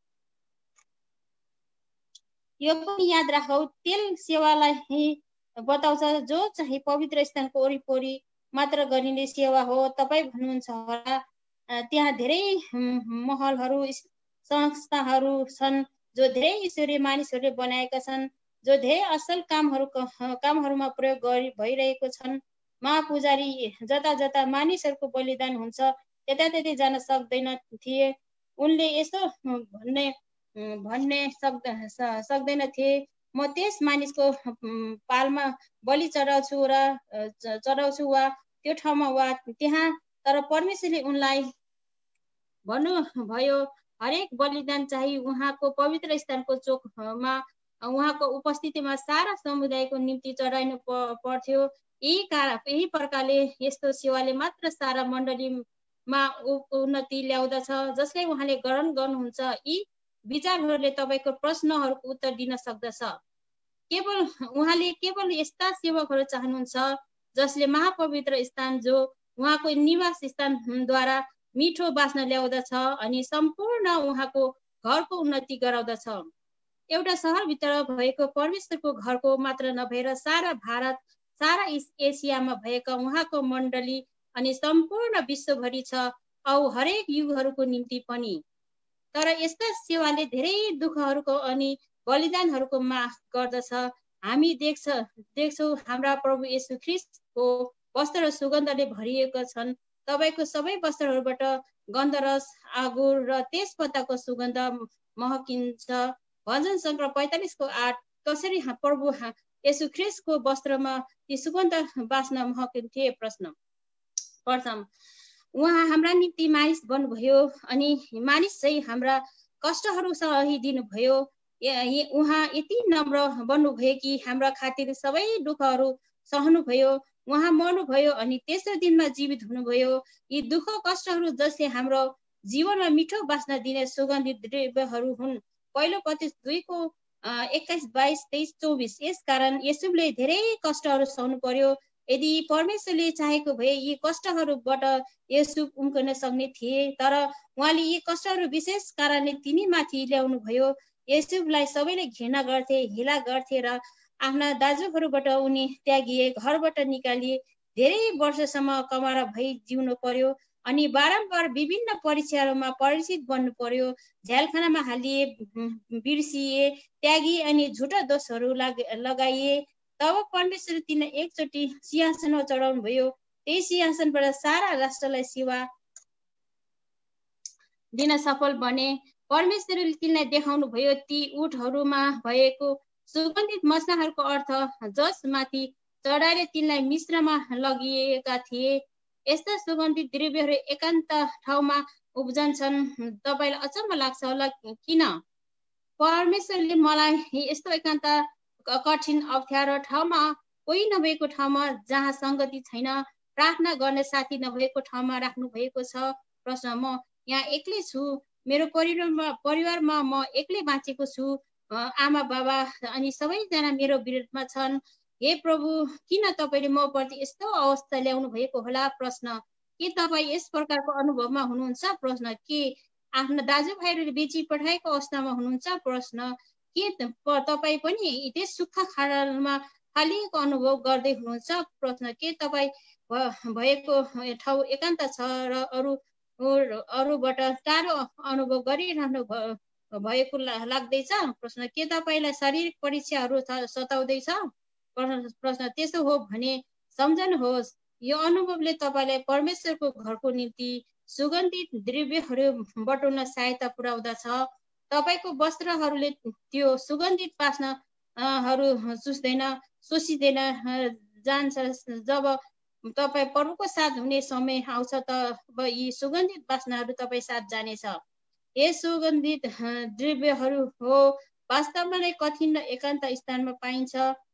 यो पनि याद राखौ, तेल सेवालाई बताउँछ, जो चाहिँ पवित्र स्थानको वरिपरि मात्र गरिने सेवा हो। तपाईँ भन्नुहुन्छ होला त्यहाँ धेरै महलहरू, संस्थाहरू छन् जो धेरै ईश्वरीय मानिसहरूले बनाएका छन्, जो धेरै असल कामहरूमा प्रयोग भइरहेको छन्। महापुजारी जता जता मानिसहरूको बलिदान हुन्छ त्यता त्यतै जान सक्दैन थिए। उनले यसो भन्ने सक्दैन थिए, म त्यस मानिसको पालमा बलि चढाउँछु वा त्यो ठाउँमा वा त्यहाँ। तर परमेश्वरले उनलाई भन्नुभयो, हरेक बलिदान चाहिँ उहाँको पवित्र स्थानको चोकमा उहाँको उपस्थितिमा सारा समुदायको निम्ति चढाइनु पर्थ्यो। यही प्रकारले यस्तो सेवाले मात्र सारा मण्डलीमा उन्नति ल्याउँदछ, जसलाई उहाँले ग्रहण गर्नुहुन्छ। यी विचारहरूले तपाईँको प्रश्नहरूको उत्तर दिन सक्दछ। उहाँले केवल यस्ता सेवकहरू चाहनुहुन्छ जसले महापवित्र स्थान, जो उहाँको निवास स्थानद्वारा मिठो बाँच्न ल्याउँदछ अनि सम्पूर्ण उहाँको घरको उन्नति गराउँदछ। एउटा सहरभित्र भएको परमेश्वरको घरको मात्र नभएर सारा भारत, सारा एसियामा भएका उहाँको मण्डली अनि सम्पूर्ण विश्वभरि छ, औ हरेक युगहरूको निम्ति पनि। तर यस्ता सेवाले धेरै दुःखहरूको अनि बलिदानहरूको माग गर्दछ। हामी देख्छौँ हाम्रा प्रभु येशू ख्रीष्टको वस्त्र र सुगन्धले भरिएका छन्। तपाईँको सबै वस्त्रहरूबाट गन्धरस, आगुर र तेजपत्ताको सुगन्ध महकिन्छ। भजन सङ्ग्रह 45को 8। कसरी प्रभु येशू ख्रीष्टको वस्त्रमा ती सुगन्ध बाँच्न महकिन्थे? प्रथम, उहाँ हाम्रा निम्ति मानिस बन्नुभयो अनि मानिस चाहिँ हाम्रा कष्टहरू सहिदिनुभयो। उहाँ यति नम्र बन्नुभयो कि हाम्रा खातिर सबै दुःखहरू सहनुभयो। उहाँ मर्नुभयो अनि तेस्रो दिनमा जीवित हुनुभयो। यी दुःख कष्टहरू जसले हाम्रो जीवनमा मिठो बाँच्न दिने सुगन्धित द्रव्यहरू हुन्। पहिलो पत्रुस 2को 21, 22, 23, 24। यसकारण येशूले धेरै कष्टहरू सहनु पर्यो। यदि परमेश्वरले चाहेको भए यी कष्टहरूबाट येशू उम्कन सक्ने थिए, तर उहाँले यी कष्टहरू विशेष कारणले तिनीमाथि ल्याउनु भयो। येशूलाई सबैले घृणा गर्थे, हेला गर्थे र आफ्ना दाजुहरूबाट उनी त्यागिए, घरबाट निकालिए, धेरै वर्षसम्म कमरा भई जिउनु पर्यो अनि बारम्बार विभिन्न परीक्षाहरूमा परिचित बन्नु पर्यो। झ्यालखानामा हालिए, बिर्सिए, त्यागिए अनि झुटा दोषहरू लगाइए। तब परमेश्वर तिनलाई एकचोटि सिंहासनमा चढाउनु भयो। त्यही सिंहासनबाट सारा राष्ट्रलाई सेवा दिन सफल बने। परमेश्वरले तिनलाई देखाउनु भयो ती उठहरूमा भएको सुगन्धित मसलाहरूको अर्थ, जसमाथि चढाएर तिनलाई मिश्रमा लगिएका थिए। यस्ता सुगन्धित द्रव्यहरू एकान्त ठाउँमा उब्जन्छन्। तपाईँलाई अचम्म लाग्छ होला किन? परमेश्वरले मलाई यस्तो एकान्त कठिन अप्ठ्यारो ठाउँमा, कोही नभएको ठाउँमा जहाँ सङ्गति छैन, प्रार्थना गर्ने साथी नभएको ठाउँमा राख्नु भएको छ। प्रश्न: म यहाँ एक्लै छु, मेरो परिवारमा म एक्लै बाँचेको छु, आमा बाबा अनि सबैजना मेरो विरोधमा छन्। हे प्रभु, किन तपाईँले म प्रति यस्तो अवस्था ल्याउनु भएको होला? प्रश्न: के तपाईँ यस प्रकारको अनुभवमा हुनुहुन्छ? प्रश्न: के आफ्ना दाजुभाइहरूले बेची पठाएको अवस्थामा हुनुहुन्छ? प्रश्न: के तपाईँ पनि त्यस सुक्खा खाडलमा फालिएको अनुभव गर्दै हुनुहुन्छ? प्रश्न: के तपाईँ भएको ठाउँ एकान्त छ र अरूबाट टाढो अनुभव गरिरहनु भएको लाग्दैछ? प्रश्न: के तपाईँलाई शारीरिक परीक्षाहरू सताउँदैछ? प्रश्न: त्यसो हो भने सम्झनुहोस्, यो अनुभवले तपाईँलाई परमेश्वरको घरको निम्ति सुगन्धित द्रव्यहरू बटुल्न सहायता पुर्याउँदछ। तपाईँको वस्त्रहरूले त्यो सुगन्धित वासनाहरू सोसिँदैन जान्छ। जब तपाईँ प्रभुको साथ हुने समय आउँछ, तब यी सुगन्धित वासनाहरू तपाईँ साथ जानेछ। यस सुगन्धित द्रव्यहरू हो वास्तवमा नै कठिन र एकान्त स्थानमा पाइन्छ,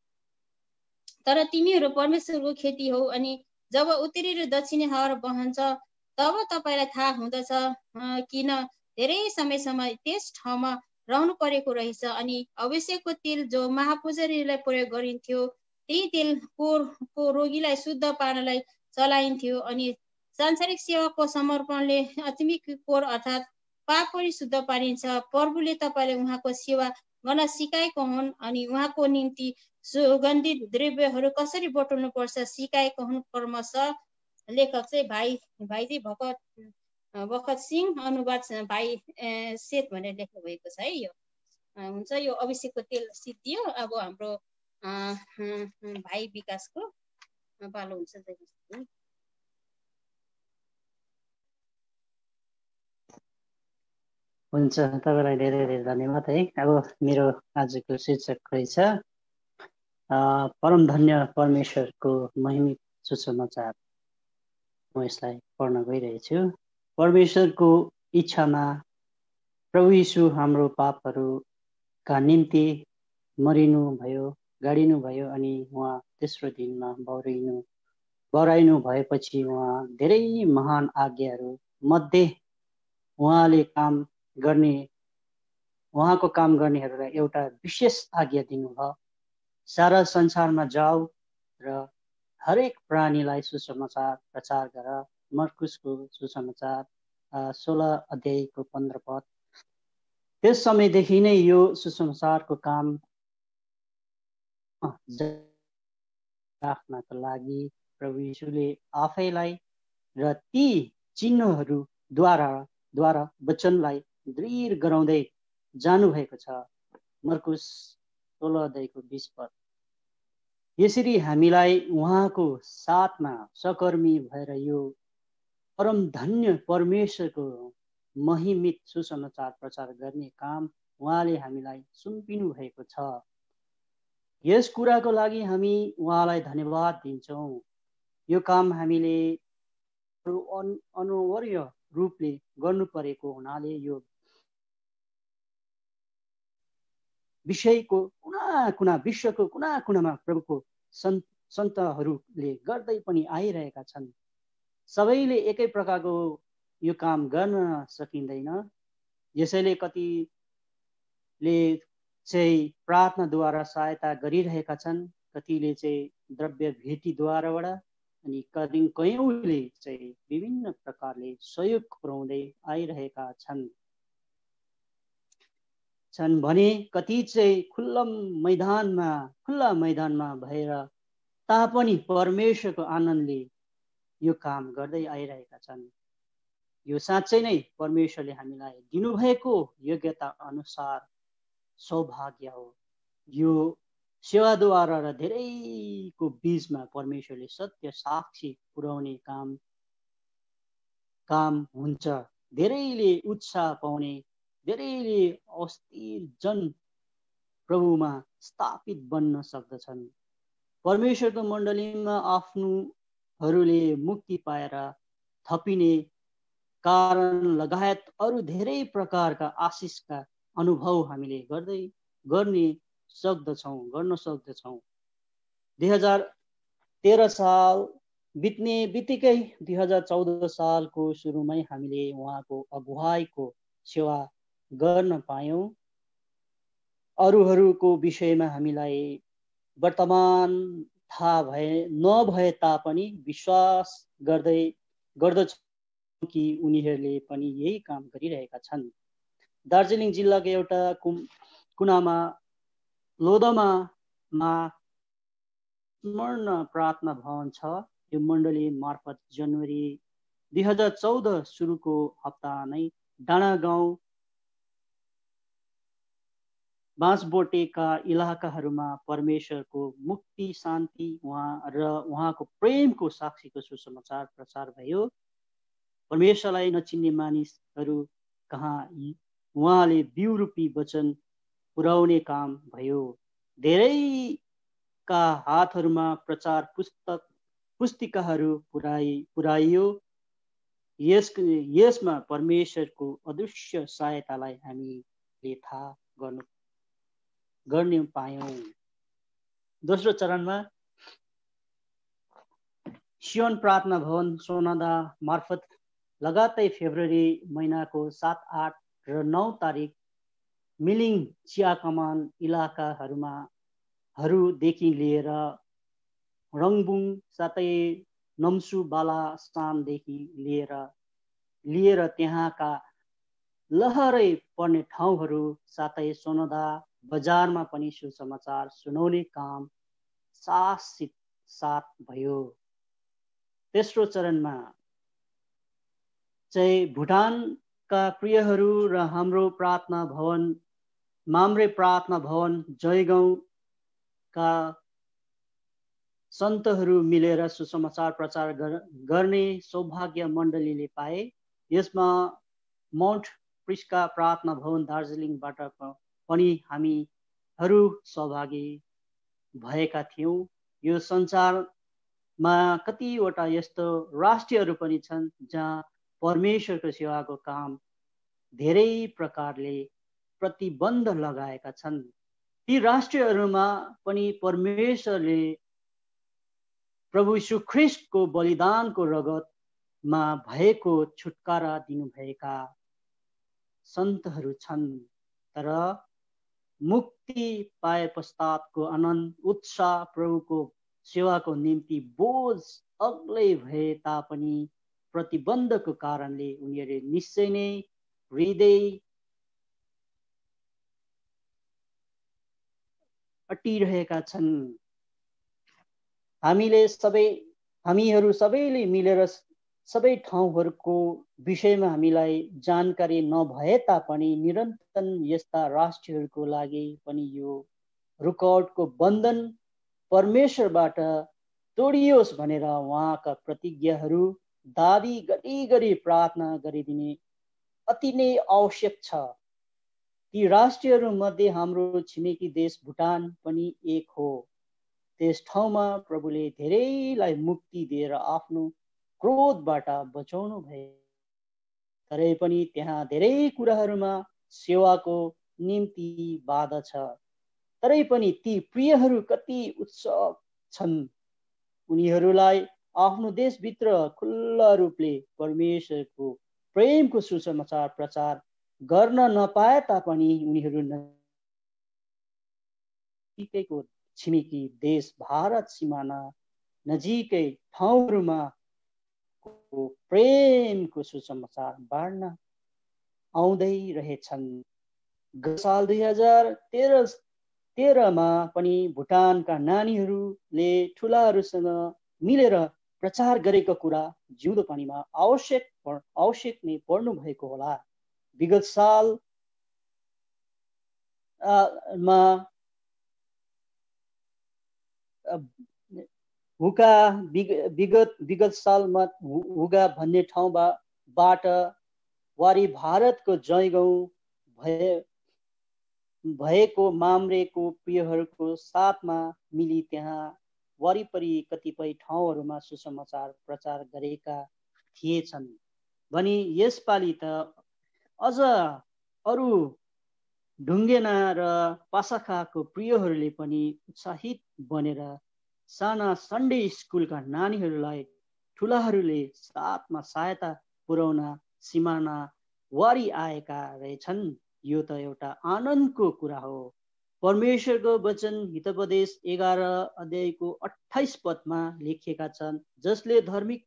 तर तिमीहरू परमेश्वरको खेती हो। अनि जब उत्तरी र दक्षिणी हावा बहन्छ, तब तपाईँलाई थाहा हुँदछ किन धेरै समयसम्म त्यस ठाउँमा रहनु परेको रहेछ। अनि अभिषेकको तेल जो महापुजारीलाई प्रयोग गरिन्थ्यो, त्यही तेल को रोगीलाई शुद्ध पार्नलाई चलाइन्थ्यो। अनि सांसारिक सेवाको समर्पणले आत्मिक कोर अर्थात् पाप पनि शुद्ध पारिन्छ। प्रभुले तपाईँलाई उहाँको सेवा गर्न सिकाएको हुन् अनि उहाँको निम्ति सुगन्धित द्रव्यहरू कसरी बटुल्नु पर्छ सिकाएको हुन्। क्रमशः लेखक चाहिँ भाइजी भगत सिंह, अनुवाद भाइ सेठ भनेर लेख्नु भएको छ है। यो हुन्छ, यो अभिषेकको तेल सिद्धियो। अब हाम्रो भाइ विकासको पालो हुन्छ। हुन्छ, तपाईँलाई धेरै धेरै धन्यवाद है। अब मेरो आजको शीर्षक रहेछ परम धन्य परमेश्वरको महिमित सुसमाचार। म यसलाई पढ्न गइरहेछु। परमेश्वरको इच्छामा प्रभु यीशु हाम्रो पापहरूका निम्ति मरिनु भयो, गाडिनु भयो अनि उहाँ तेस्रो दिनमा बौराइनु भएपछि उहाँ धेरै महान आज्ञाहरू मध्ये उहाँको काम गर्नेहरूलाई एउटा विशेष आज्ञा दिनुभयो। सारा संसारमा जाऊ र हरेक प्राणीलाई सुसमाचार प्रचार गर। मर्कुसको सुसमाचार 16 अध्यायको 15 पद। त्यस समयदेखि नै यो सुसमाचारको काम राख्नका लागि प्रभु यीशुले आफैलाई र ती चिन्हहरूद्वारा वचनलाई दृढ गराउँदै जानुभएको छ। मर्कुस 16 अध्यायको 20 पद। यसरी हामीलाई उहाँको साथमा सहकर्मी भएर यो परम धन्य परमेश्वरको महिमित सुसमाचार प्रचार गर्ने काम उहाँले हामीलाई सुम्पिनु भएको छ। यस कुराको लागि हामी उहाँलाई धन्यवाद दिन्छौँ। यो काम हामीले अनिवार्य रूपले गर्नु परेको हुनाले यो विषयको विश्वको कुना कुनामा प्रभुको सन्तहरूले गर्दै पनि आइरहेका छन्। सबैले एकै प्रकारको यो काम गर्न सकिँदैन। यसैले कतिले चाहिँ प्रार्थनाद्वारा सहायता गरिरहेका छन्, कतिले चाहिँ द्रव्य भेटीद्वाराबाट अनि कयौँले चाहिँ विभिन्न प्रकारले सहयोग पुर्याउँदै आइरहेका छन् भने कति चाहिँ खुल्ला मैदानमा भएर तापनि परमेश्वरको आनन्दले यो काम गर्दै आइरहेका छन्। यो साँच्चै नै परमेश्वरले हामीलाई दिनुभएको योग्यता अनुसार सौभाग्य हो। यो सेवाद्वारा र धेरैको बीचमा परमेश्वरले सत्य साक्षी पुर्याउने काम हुन्छ। धेरैले उत्साह पाउने, धेरैले अस्थिर जन प्रभुमा स्थापित बन्न सक्दछन्। परमेश्वरको मण्डलीमा आफ्नो हरूले मुक्ति पाएर थपिने कारण लगायत अरू धेरै प्रकारका आशिषका अनुभव हामीले गर्न सक्दछौँ। 2013 साल बित्ने बित्तिकै 2014 सालको सुरुमै हामीले उहाँको अगुवाईको सेवा गर्न पायौँ। अरूहरूको विषयमा हामीलाई वर्तमान थाहा नभए तापनि विश्वास गर्दछौँ कि उनीहरूले पनि यही काम गरिरहेका छन्। दार्जिलिङ जिल्लाको एउटा कुनामा लोधमामा स्मरण प्रार्थना भवन छ। यो मण्डली मार्फत जनवरी 2014 सुरुको हप्ता नै डाँडा गाउँ बाँसबोटेका इलाकाहरूमा परमेश्वरको मुक्ति, शान्ति र उहाँको प्रेमको साक्षीको सुसमाचार प्रचार भयो। परमेश्वरलाई नचिन्ने मानिसहरू कहाँ उहाँले बिउ रूपी वचन पुर्याउने काम भयो। धेरैका हातहरूमा प्रचार पुस्तिकाहरू पुर्याइयो। यसमा परमेश्वरको अदृश्य सहायतालाई हामीले थाहा गर्ने पायौँ। दोस्रो चरणमा सियोन प्रार्थना भवन सोनादा मार्फत लगातार फेब्रुअरी महिनाको 7, 8 र 9 तारिक मिलिङ चिया कमान इलाकाहरूदेखि लिएर रङबुङ साथै नम्सु बालासानदेखि लिएर त्यहाँका लहरै पर्ने ठाउँहरू साथै सोनादा बजारमा पनि सुसमाचार सुनाउने काम साथ भयो। तेस्रो चरणमा चाहिँ भुटानका प्रियहरू र हाम्रो प्रार्थना भवन माम्रे प्रार्थना भवन जयगाउँका सन्तहरू मिलेर सुसमाचार प्रचार गर्ने सौभाग्य मण्डलीले पाए। यसमा माउन्ट प्रिस्का प्रार्थना भवन दार्जिलिङबाट पनि हामीहरू सहभागी भएका थियौँ। यो संसारमा कतिवटा यस्तो राष्ट्रहरू पनि छन् जहाँ परमेश्वरको सेवाको काम धेरै प्रकारले प्रतिबन्ध लगाएका छन्। ती राष्ट्रहरूमा पनि परमेश्वरले प्रभु यीशु ख्रीष्टको बलिदानको रगतमा भएको छुटकारा दिनुभएका सन्तहरू छन्। तर मुक्ति पाए पश्चातको आनन्द उत्साह प्रभुको सेवाको निम्ति बोझ अग्लै भए तापनि प्रतिबन्धको कारणले उनीहरूले निश्चय नै हृदय अटिरहेका छन्। हामीहरू सबैले मिलेर सबै ठाउँहरूको विषयमा हामीलाई जानकारी नभए तापनि निरन्तर यस्ता राष्ट्रहरूको लागि पनि यो रुकावटको बन्धन परमेश्वरबाट तोडियोस् भनेर उहाँका प्रतिज्ञाहरू दाबी गरी प्रार्थना गरिदिने अति नै आवश्यक छ। ती राष्ट्रहरू मध्ये हाम्रो छिमेकी देश भुटान पनि एक हो। त्यस ठाउँमा प्रभुले धेरैलाई मुक्ति दिएर आफ्नो क्रोधबाट बचाउनु भए। तरै पनि त्यहाँ धेरै कुराहरूमा सेवाको निम्ति बाधा छ। तरै पनि ती प्रियहरू कति उत्सुक छन्। उनीहरूलाई आफ्नो देशभित्र खुल्ला रूपले परमेश्वरको प्रेमको सुसमाचार प्रचार गर्न नपाए तापनि उनीहरू नजिकैको छिमेकी देश भारत सिमाना नजिकै ठाउँहरूमा प्रेमको सुसमाचार बाँड्न आउँदै रहेछन्। गत साल 2013मा पनि भुटानका नानीहरूले ठुलाहरूसँग मिलेर प्रचार गरेको कुरा जिउँदो पानीमा आवश्यक नै पर्नु भएको होला। विगत सालमा हुगा भन्ने ठाउँबाट वारी भारतको जयगाउँ भएको माम्रेको प्रियहरूको साथमा मिली त्यहाँ वरिपरि कतिपय ठाउँहरूमा सुसमाचार प्रचार गरेका थिएछन् भने यसपालि त अझ अरू ढुङ्गेना र पासाखाको प्रियहरूले पनि उत्साहित बनेर साना सन्डे स्कुलका नानीहरूलाई ठुलाहरूले साथमा सहायता पुर्याउन सिमाना वारी आएका रहेछन्। यो त एउटा आनन्दको कुरा हो। परमेश्वरको वचन हितोपदेश 11 अध्यायको 28 पदमा लेखिएका छन्, जसले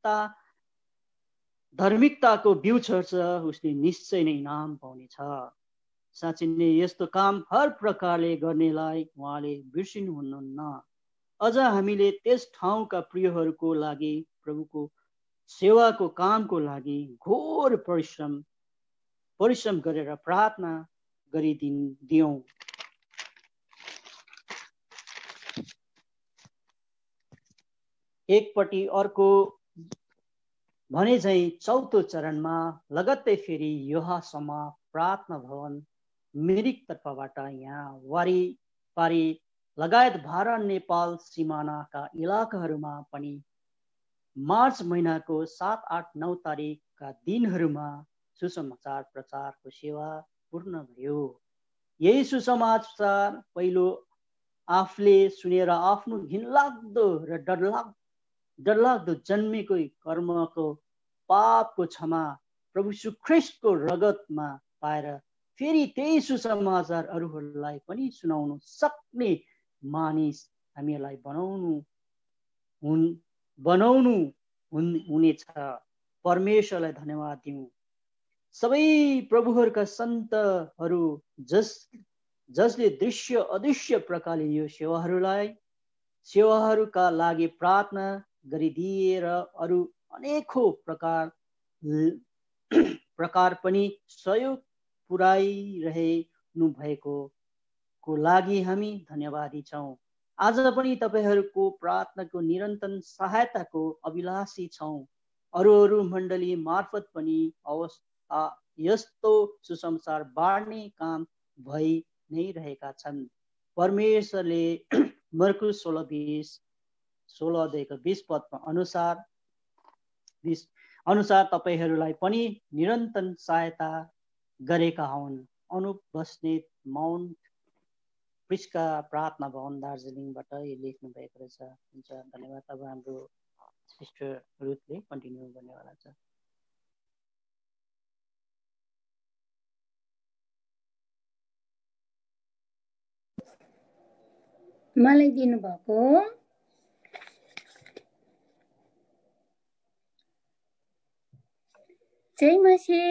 धार्मिकताको बिउ छर्छ उसले निश्चय नै इनाम पाउनेछ। साँच्चै नै यस्तो काम हर प्रकारले गर्नेलाई उहाँले बिर्सिनुहुन्न। अझ हामीले त्यस ठाउँका प्रियहरूको लागि प्रभुको सेवाको कामको लागि घोर परिश्रम गरेर प्रार्थना गरिदियौँ। एकपट्टि अर्को भने झै चौथो चरणमा लगत्तै फेरि योहासम्म प्रार्थना भवन मिरिक तर्फबाट यहाँ वारिपारी लगायत भारत नेपाल सिमानाका इलाकाहरूमा पनि मार्च महिनाको 7, 8, 9 तारिकका दिनहरूमा सुसमाचार प्रचारको सेवा पूर्ण भयो। यही सुसमाचार पहिलो आफूले सुनेर आफ्नो घिनलाग्दो र डरलाग्दो जन्मेको कर्मको पापको क्षमा प्रभु यीशु ख्रीष्टको रगतमा पाएर फेरि त्यही सुसमाचार अरूहरूलाई पनि सुनाउन सक्ने मानिस हामीलाई बनाउनु हुनेछ। परमेश्वरलाई धन्यवाद दिउँ। सबै प्रभुहरूका सन्तहरू जसले दृश्य अदृश्य प्रकारले यो सेवाहरूका लागि प्रार्थना गरिदिएर अरू अनेकौं प्रकार पनि सहयोग पुर्याइरहनु भएको लागि हामी धन्यवादी छौँ। आज पनि तपाईहरूको प्रार्थनाको निरन्तर सहायताको अभिलाषी छौँ। अरू मण्डली मार्फत पनि यस्तो सुसमाचार बाँड्ने काम भइ नै रहेका छन्। परमेश्वरले मर्कुस 16 अध्यायको 20 पदमा अनुसार तपाईहरूलाई पनि निरन्तर सहायता गरेका हुन्। अनुप बस्नेत माउन्ट प्रिस्का प्रार्थना भवन दार्जिलिङबाट यो लेख्नु भएको रहेछ। हुन्छ, धन्यवाद। अब हाम्रो सिस्टर रुथले कन्टिन्यू गर्नेवाला छ। मलाई दिनुभएको जय मसी।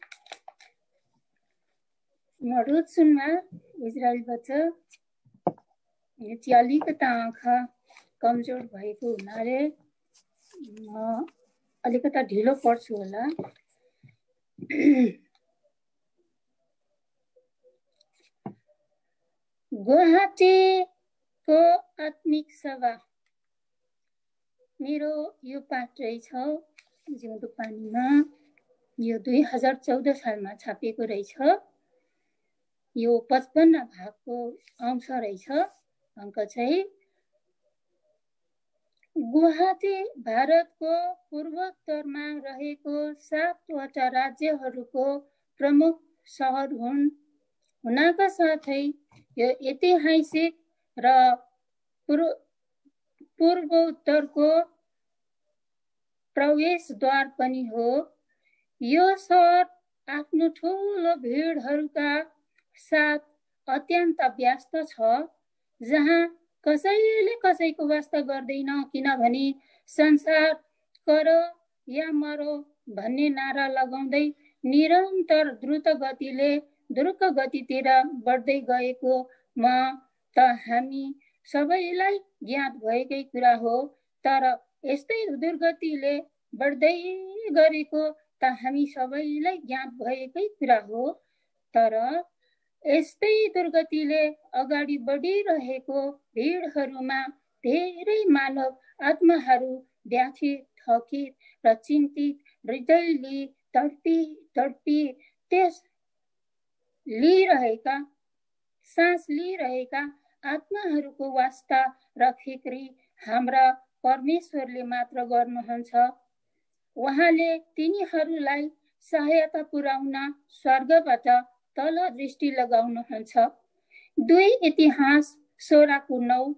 म रुथ सुनमा इजरायलबाट। यो चाहिँ अलिकता आँखा कमजोर भएको हुनाले म अलिकता ढिलो पढ्छु होला। गुवाहाटीको आत्मिक सभा मेरो यो पाठ रहेछ जिउँदो पानीमा। यो 2014 सालमा छापिएको रहेछ। यो 55 भागको अंश रहेछ। अङ्क चाहिँ गुवाहाटी भारतको पूर्वोत्तरमा रहेको 7वटा राज्यहरूको प्रमुख सहर हुनका साथै यो ऐतिहासिक र पूर्वोत्तरको प्रवेशद्वार पनि हो। यो सहर आफ्नो ठुलो भिडहरूका साथ अत्यन्त व्यस्त छ, जहाँ कसैले कसैको वास्ता गर्दैन, किनभने संसार करो या मरो भन्ने नारा लगाउँदै निरन्तर द्रुत गतितिर बढ्दै गएको म त हामी सबैलाई ज्ञात भएकै कुरा हो। तर यस्तै दुर्गतिले बढ्दै गरेको त हामी सबैलाई ज्ञात भएकै कुरा हो। तर यस्तै दुर्गतिले अगाडि बढिरहेको भिडहरूमा धेरै मानव आत्माहरू व्यथित, थकित र चिन्तित हृदयले तडपी त्यस सास लिइरहेका आत्माहरूको वास्ता र फिक्री हाम्रा परमेश्वरले मात्र गर्नुहुन्छ। उहाँले तिनीहरूलाई सहायता पुर्याउन स्वर्गबाट तल दृष्टि लगाउनुहुन्छ। 2 इतिहास 16:9।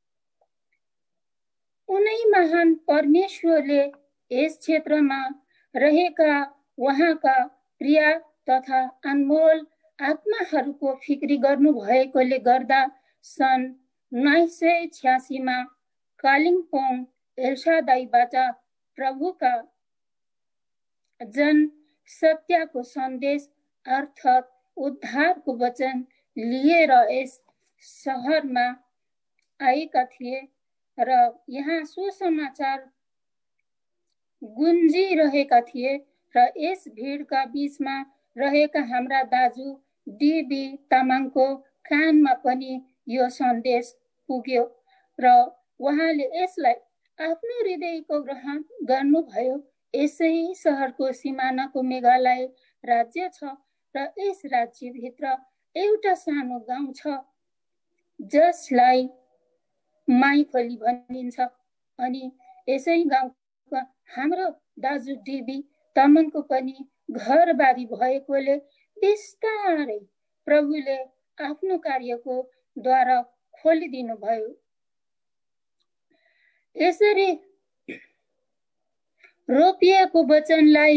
उनै महान परमेश्वरले यस क्षेत्रमा रहेका उहाँका प्रिय तथा अनमोल आत्माहरूको फिक्री गर्नुभएकोले गर्दा सन् 1986 मा कालिम्पोङ एल्सादाईबाट प्रभुका जन सत्यको सन्देश अर्थात् उद्धारको वचन लिएर यस सहरमा आएका थिए र यहाँ सुसमाचार गुन्जिरहेका थिए र यस भिडका बीचमा रहेका हाम्रा दाजु डीबी तामाङको कानमा पनि यो सन्देश पुग्यो र उहाँले यसलाई आफ्नो हृदयको ग्रहण गर्नुभयो। यसै सहरको सिमानाको मेघालय राज्य छ र यस राज्यभित्र एउटा सानो गाउँ छ जसलाई माइफली भनिन्छ अनि यसै गाउँका हाम्रो दाजु डीबी तामाङको पनि घरबारी भएकोले बिस्तारै प्रभुले आफ्नो कार्यको द्वार खोलिदिनु भयो। यसरी रोपिएको वचनलाई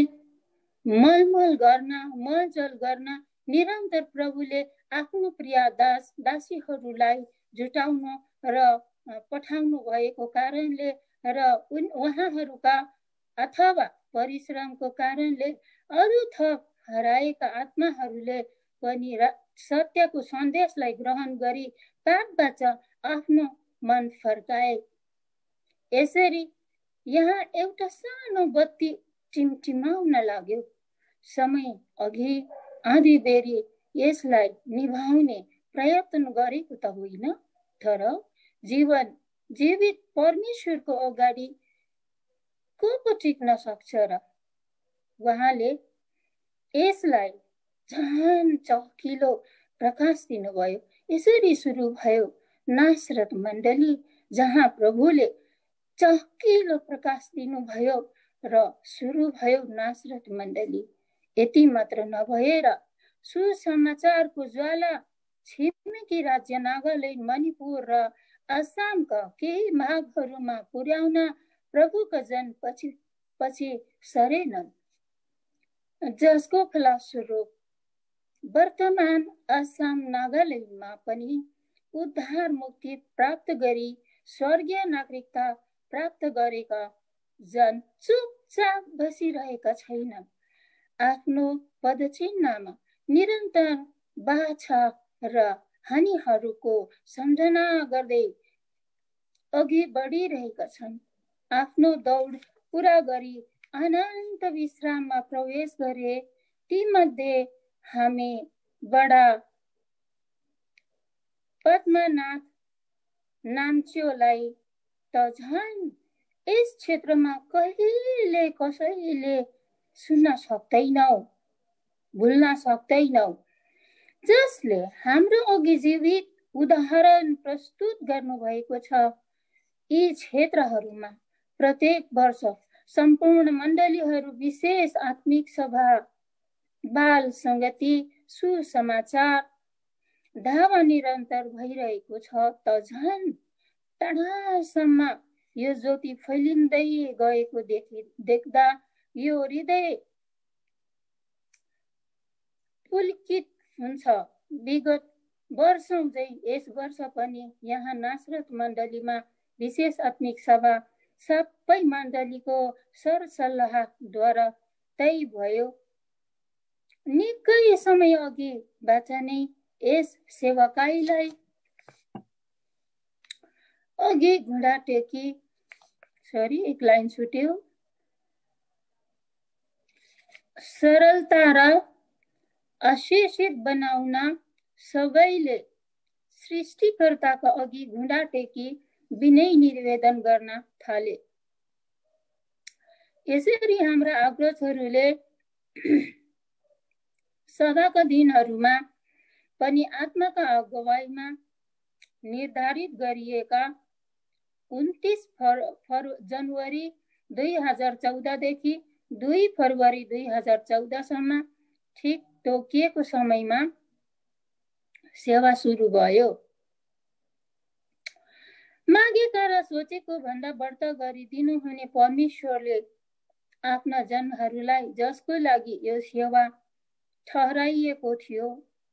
मलजल गर्न निरन्तर प्रभुले आफ्नो प्रिय दासीहरूलाई जुटाउनु र पठाउनु भएको कारणले र उहाँहरूका अथवा परिश्रमको कारणले अरू थप हराएका आत्माहरूले पनि सत्यको सन्देशलाई ग्रहण गरी पापबाट आफ्नो मन फर्काए। यसरी यहाँ एउटा सानो बत्ती टिमटिमाउन लाग्यो। समय अघि आधी बेरी यसलाई निभाउने प्रयत्न गरेको त होइन, तर जीवित परमेश्वरको अगाडि को पो टिक्न सक्छ र? उहाँले यसलाई झन् चहकिलो प्रकाश दिनुभयो। यसरी सुरु भयो नासरत मण्डली, जहाँ प्रभुले चहकिलो प्रकाश दिनुभयो र सुरु भयो नासरत मण्डली। यति मात्र नभएर सुसमाचारको ज्वाला छिमेकी राज्य नागाल्यान्ड, मणिपुर र असमका केही भागहरूमा पुर्याउन प्रभुका जन पछि सरेनन्, जसको फलस्वरूप वर्तमान असम नागाल्यान्डमा पनि उद्धार मुक्ति प्राप्त गरी स्वर्गीय नागरिकता प्राप्त गरेका जन चुपचाप बसिरहेका छैनन्। आफ्नो पदचिन्हमा निरन्तर बाछा र हानिहरूको सम्झना गर्दै अघि बढिरहेका छन्। आफ्नो दौड पूरा गरी अनन्त विश्राममा प्रवेश गरे। तीमध्ये हामी बडा पद्मनाथ नाम्च्योलाई त झन् यस क्षेत्रमा कहिले कसैले सुन्न सक्दैनौ, भुल्न सक्दैनौ, जसले हाम्रो अघि जीवित उदाहरण प्रस्तुत गर्नुभएको छ। यी क्षेत्रहरूमा प्रत्येक वर्ष सम्पूर्ण मण्डलीहरू विशेष आत्मिक सभा, बाल संगति, सुसमाचार धावा निरन्तर भइरहेको छ त झन् टाढासम्म यो ज्योति फैलिँदै गएको देख्दा यो हृदय पुलकित हुन्छ। विगत वर्षौं झै यस वर्ष पनि यहाँ नासरत मण्डलीमा विशेष आत्मिक सभा सबै मण्डलीको सरसल्लाहद्वारा तय भयो। निकै समय अघिबाट नै यस सेवाकाईलाई अघि घुँडा टेकी एक लाइन छुट्यो। सरलता र अशेषित बनाउन सबैले सृष्टिकर्ताका अघि घुँडा टेकी विनय निवेदन गर्न थाले। यसरी हाम्रा अग्रजहरूले सदाका दिनहरूमा पनि आत्माका अगुवाईमा निर्धारित गरिएका 29 जनवरी 2014 देखि 2 फरवरी 2014 सम्म ठिक तोकिएको समयमा सेवा सुरु भयो। मागेका र सोचेको भन्दा बढ्ता गरिदिनुहुने परमेश्वरले आफ्ना जनहरूलाई जसको लागि यो सेवा ठहराइएको थियो,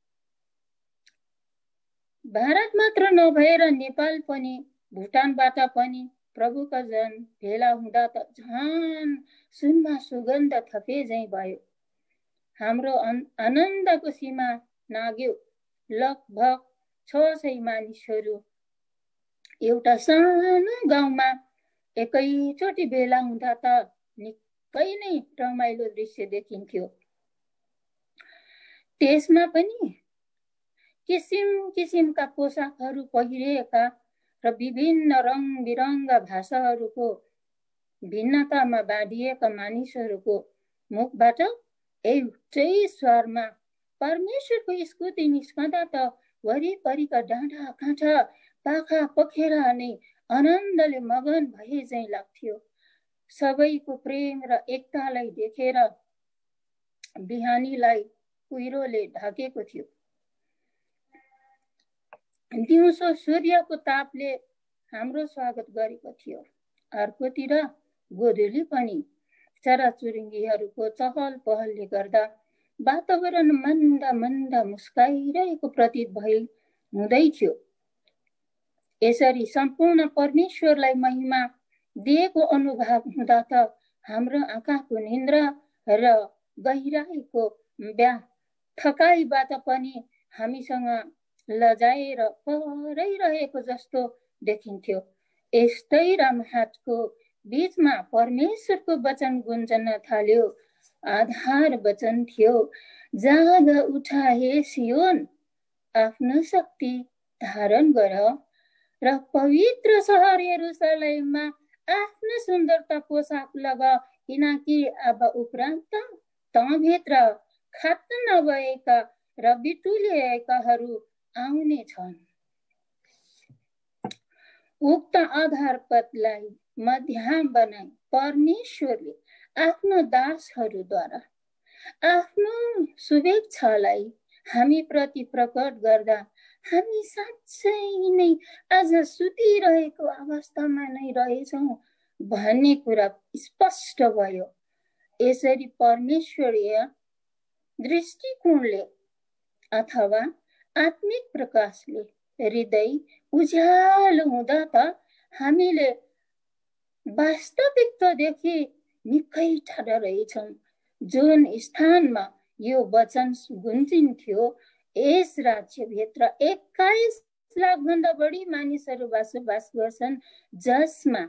भारत मात्र नभएर नेपाल पनि भुटानबाट पनि प्रभुका जन भेला हुँदा त झन् सुनमा सुगन्ध थपे झैं भयो। हाम्रो आनन्दको सीमा नाग्यो। लगभग 600 मानिसहरू एउटा सानो गाउँमा एकैचोटि भेला हुँदा त निकै नै रमाइलो दृश्य देखिन्थ्यो। त्यसमा पनि किसिम किसिमका पोसाकहरू पहिरिएका र विभिन्न रङ बिरङ्गा भाषाहरूको भिन्नतामा बाँडिएका मानिसहरूको मुखबाट एउटै स्वरमा परमेश्वरको स्तुति निस्कँदा त वरिपरिका डाँडा काँठा पाखा पखेरा नै आनन्दले मगन भए झैं लाग्थ्यो। सबैको प्रेम र एकतालाई देखेर बिहानीलाई कुहिरोले ढाकेको थियो। दिउँसो सूर्यको तापले हाम्रो स्वागत गरेको थियो। अर्कोतिर गोधुली पनि चराचुरुङ्गीहरूको चहल पहलले गर्दा वातावरण मन्दा मन्दा मुस्काइरहेको प्रतीत भई हुँदै थियो। यसरी सम्पूर्ण परमेश्वरलाई महिमा दिएको अनुभव हुँदा त हाम्रो आँखाको निन्द्रा र गहिराईको थकाइबाट पनि हामीसँग लजाएर कराइरहेको जस्तो देखिन्थ्यो। यस्तै रमाहटको बीचमा परमेश्वरको वचन गुन्जन थाल्यो। आधार वचन थियो, जाग उठा हे सियोन, आफ्नो शक्ति धारण गर र पवित्र सहर यरुशलेममा आफ्नो सुन्दरता पोसाक लगा, किनकि अब उपरान्त तँभित्र खात नभएका र बिटुलिएकाहरू आउने छन्। उक्त आधार पदलाई मध्याम बनाई परमेश्वरले आफ्नो दासहरूद्वारा आफ्नो शुभेच्छालाई हामी प्रति प्रकट गर्दा हामी साँच्चै नै आज सुतिरहेको अवस्थामा नै रहेछौँ भन्ने कुरा स्पष्ट भयो। यसरी परमेश्वरीय दृष्टिकोणले अथवा आत्मिक प्रकाशले हृदय उज्यालो हुँदा त हामीले वास्तविकतादेखि निकै टाढा रहेछौँ। जुन स्थानमा यो वचन गुन्जिन्थ्यो, यस राज्यभित्र 21 लाख भन्दा बढी मानिसहरू बसोबास गर्छन्, जसमा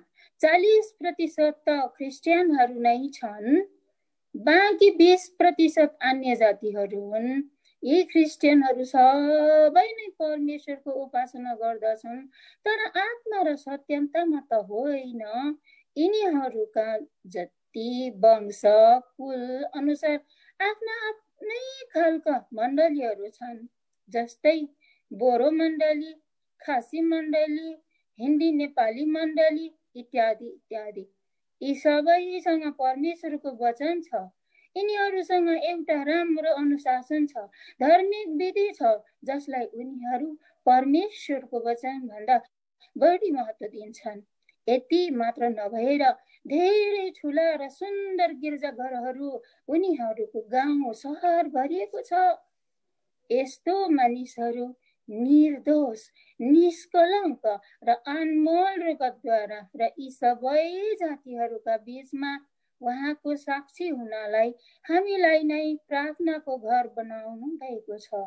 40% त क्रिस्चियनहरू नै छन्, बाँकी 20% अन्य जातिहरू हुन्। यी क्रिस्चियनहरू सबै नै परमेश्वरको उपासना गर्दछन्, तर आत्मा र सत्यतामा त होइन। यिनीहरूका जति वंश कुल अनुसार आफ्ना आफ्नै खालका मण्डलीहरू छन्, जस्तै बोरो मण्डली, खासी मण्डली, हिन्दी नेपाली मण्डली इत्यादि इत्यादि। यी सबैसँग परमेश्वरको वचन छ। यिनीहरूसँग एउटा राम्रो अनुशासन छ, धार्मिक विधि छ, जसलाई उनीहरू परमेश्वरको वचन भन्दा बढी महत्त्व दिन्छन्। यति मात्र नभएर धेरै ठुला र सुन्दर गिर्जाघरहरू उनीहरूको गाउँ सहर भरिएको छ। यस्तो मानिसहरू निर्दोष, निष्कलङ्क र अनमोल रूपद्वारा र यी सबै जातिहरूका बीचमा उहाँको साक्षी हुनलाई हामीलाई नै प्रार्थनाको घर बनाउनु भएको छ।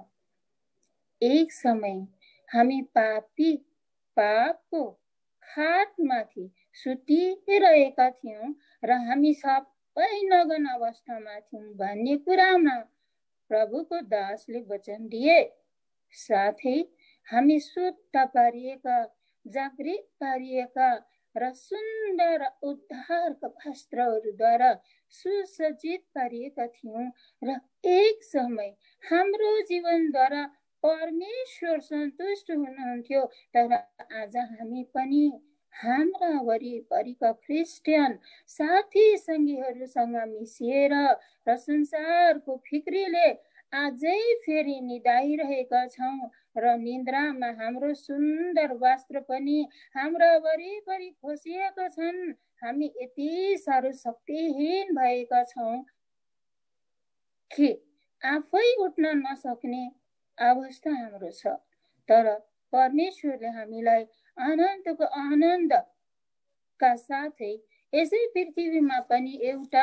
एक समय हामी पापको खाटमाथि सुतिरहेका थियौं र हामी सबै नगन अवस्थामा थियौं भन्ने कुरामा प्रभुको दासले वचन दिए। साथै हामी शुद्ध पारिएका, जागृत पारिएका र सुन्दर उद्धारका वस्त्रहरूद्वारा सुसज्जित पारिएका थियौं र एक समय हाम्रो जीवनद्वारा परमेश्वर सन्तुष्ट हुनुहुन्थ्यो। तर आज हामी पनि हाम्रा वरिपरिका क्रिस्चियन साथी सङ्गीहरूसँग मिसिएर र संसारको फिक्रीले आजै फेरि निदाइरहेका छौँ र निन्द्रामा हाम्रो सुन्दर वस्त्र पनि हाम्रा वरिपरि खोसिएका छन्। हामी यति साह्रो शक्तिहीन भएका छौँ कि आफै उठ्न नसक्ने अवस्था हाम्रो छ। तर परमेश्वरले हामीलाई अनन्तको आनन्दका साथै यसै पृथ्वीमा पनि एउटा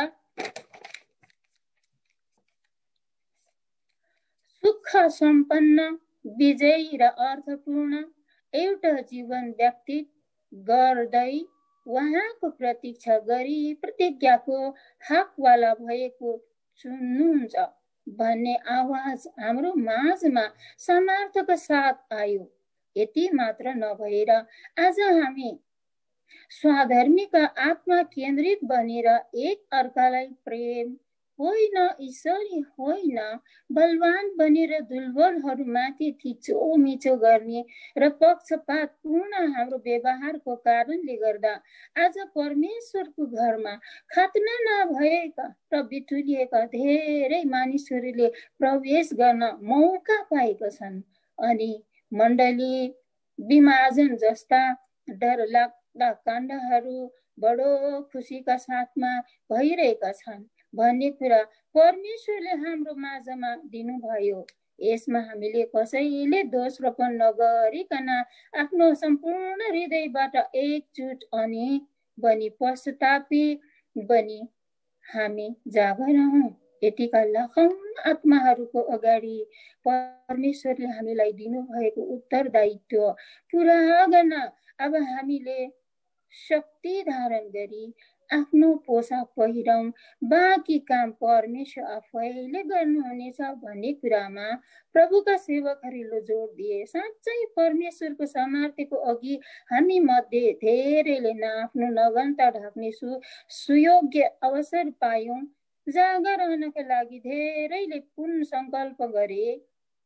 सुख सम्पन्न, विजयी र अर्थपूर्ण एउटा जीवन व्यतीत गर्दै उहाँको प्रतीक्षा गरी प्रतिज्ञाको हकवाला भएको चुन्नुहुन्छ भन्ने आवाज हाम्रो माझमा सामर्थ्यका साथ आयो। यति मात्र नभएर आज हामी स्वाधर्मीका आत्मा केन्द्रित बनेर एक अर्कालाई प्रेम होइन, ईश्वरी होइन, बलवान बनेर दुर्बलहरूमाथि थिचोमिचो गर्ने र पक्षपातपूर्ण हाम्रो व्यवहारको कारणले गर्दा आज परमेश्वरको घरमा खतना नभएका र बिटुलिएका धेरै मानिसहरूले प्रवेश गर्न मौका पाएका छन्। अनि मण्डली विभाजन जस्ता डरलाग्दा काण्डहरू बडो खुसीका साथमा भइरहेका छन् भन्ने कुरा परमेश्वरले हाम्रो माझमा दिनुभयो। यसमा हामीले कसैले दोषरोपण नगरिकन आफ्नो सम्पूर्ण हृदयबाट एकजुट अनि बनी पश्चातापी बनी हामी जागर हौँ। यतिका लाखौं आत्माहरूको अगाडि परमेश्वरले हामीलाई दिनुभएको उत्तरदायित्व पुरा गर्न अब हामीले शक्ति धारण गरी आफ्नो पोसाक पहिरौँ। बाँकी काम परमेश्वर आफैले गर्नुहुनेछ भन्ने कुरामा प्रभुका सेवकहरूले जोड दिए। साँच्चै परमेश्वरको सामर्थ्यको अघि हामी मध्ये धेरैले आफ्नो नगनता ढाक्ने सुयोग्य अवसर पायौँ। जागा रहनका लागि धेरैले पूर्ण संकल्प गरे।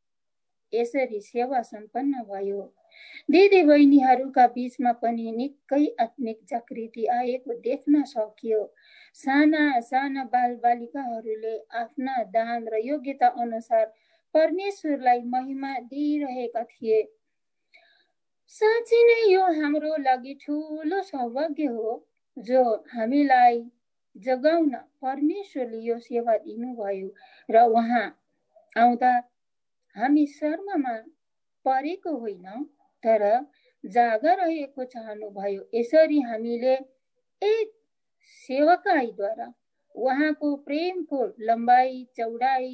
यसरी सेवा सम्पन्न भयो। दिदी बहिनीहरूका बीचमा पनि निकै आत्मिक जागृति आएको देख्न सकियो। साना साना बालबालिकाहरूले आफ्ना दान र योग्यता अनुसार परमेश्वरलाई महिमा दिइरहेका थिए। साँच्चै नै यो हाम्रो लागि ठुलो सौभाग्य हो जो हामीलाई जगाउन परमेश्वरले यो सेवा दिनुभयो र उहाँ आउँदा हामी शर्ममा परेको होइन तर जागा रहेको चाहनुभयो। यसरी हामीले एक सेवकाईद्वारा उहाँको प्रेमको लम्बाई चौडाई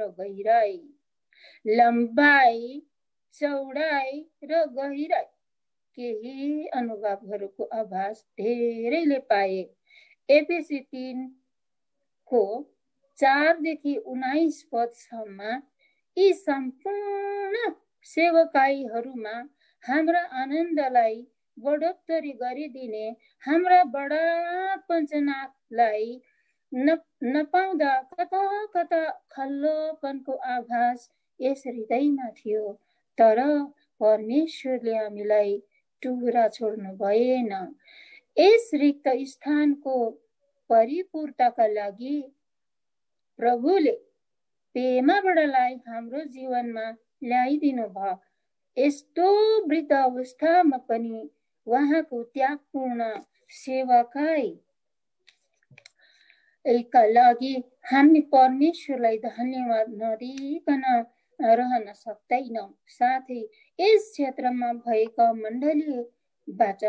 र गहिराई केही अनुभवहरूको आभास धेरैले पाए। एफएसी 3 4देखि 19 पदसम्म यी सम्पूर्ण सेवकाईहरूमा हाम्रा आनन्दलाई बढोत्तरी गरिदिने, हाम्रा बडा पञ्चनाथलाई नपाउँदा कता कता खल्लोपनको आभास यस हृदयमा थियो। तर परमेश्वरले हामीलाई टुहुरा छोड्नु भएन। यस रिक्त स्थानको परिपूर्णताका लागि प्रभुले पेमाबडालाई हाम्रो जीवनमा ल्याइदिनु भयो। यस्तो वृद्ध अवस्थामा पनि उहाँको त्यागपूर्ण सेवाकाईका लागि हामी परमेश्वरलाई धन्यवाद नदिकन रहन सक्दैनौँ। साथै यस क्षेत्रमा भएका मण्डलीबाट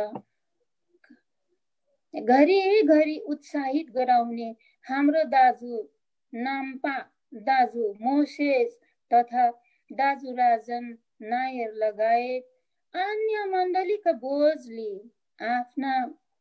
घरिघरि उत्साहित गराउने हाम्रो दाजु नाम्पा, दाजु मोसेस तथा दाजु राजन नायर लगायत अन्य मण्डलीका बोजले आफ्ना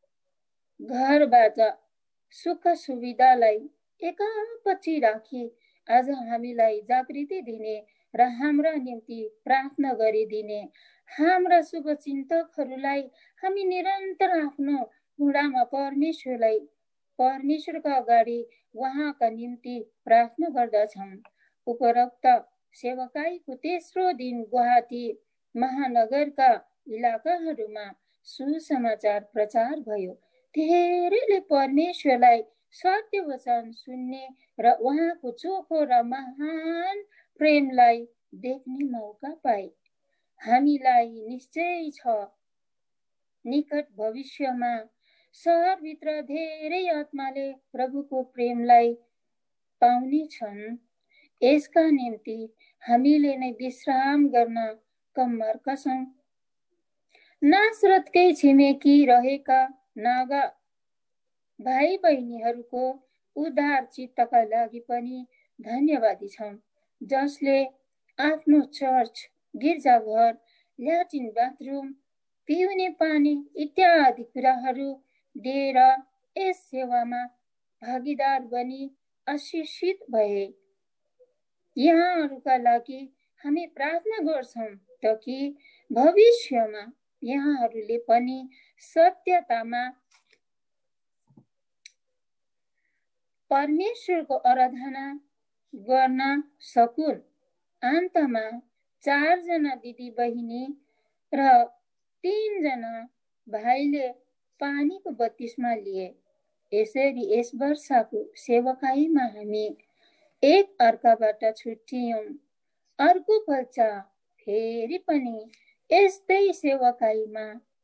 घरबाट सुख सुविधालाई एकापछि राखी आज हामीलाई जागृति दिने र हाम्रा निम्ति प्रार्थना गरिदिने हाम्रा शुभचिन्तकहरूलाई हामी निरन्तर आफ्नो बुढामा परमेश्वरका अगाडि उहाँका निम्ति प्रार्थना गर्दछौँ। उपरोक्त सेवकाईको तेस्रो दिन गुवाहाटी महानगरका इलाकाहरूमा सुसमाचार प्रचार भयो। धेरैले परमेश्वरलाई सत्य वचन सुन्ने र उहाँको चोखो र महान प्रेमलाई देख्ने मौका पाए। हामीलाई निश्चय छ निकट भविष्यमा सहरभित्र धेरै आत्माले प्रभुको प्रेमलाई पाउने छन्। यसका निम्ति हामीले नै विश्राम गर्न कम्मर कसौं। नासरतकै छिमेकी रहेका नागा भाइ बहिनीहरूको उदार चित्तका लागि पनि धन्यवादी छौं, जसले आफ्नो चर्च, गिर्जाघर, ल्याट्रिन बाथरुम, पिउने पानी इत्यादि कुराहरू दिएर यस सेवामा भागीदार बनी आशीषित भए। यहाँहरूका लागि हामी प्रार्थना गर्छौं ताकि भविष्यमा यहाँहरूले पनि सत्यतामा परमेश्वरको आराधना गर्न सकुन्। अन्तमा 4 जना दिदी बहिनी र 3 जना भाइले पानीको बत्तिस्मा लिए। यसरी यस वर्षको सेवकाईमा हामी एक अर्काबाट छुट्टियौं। अर्को पल्ट फेरि पनि यस्तै सेवकाईमा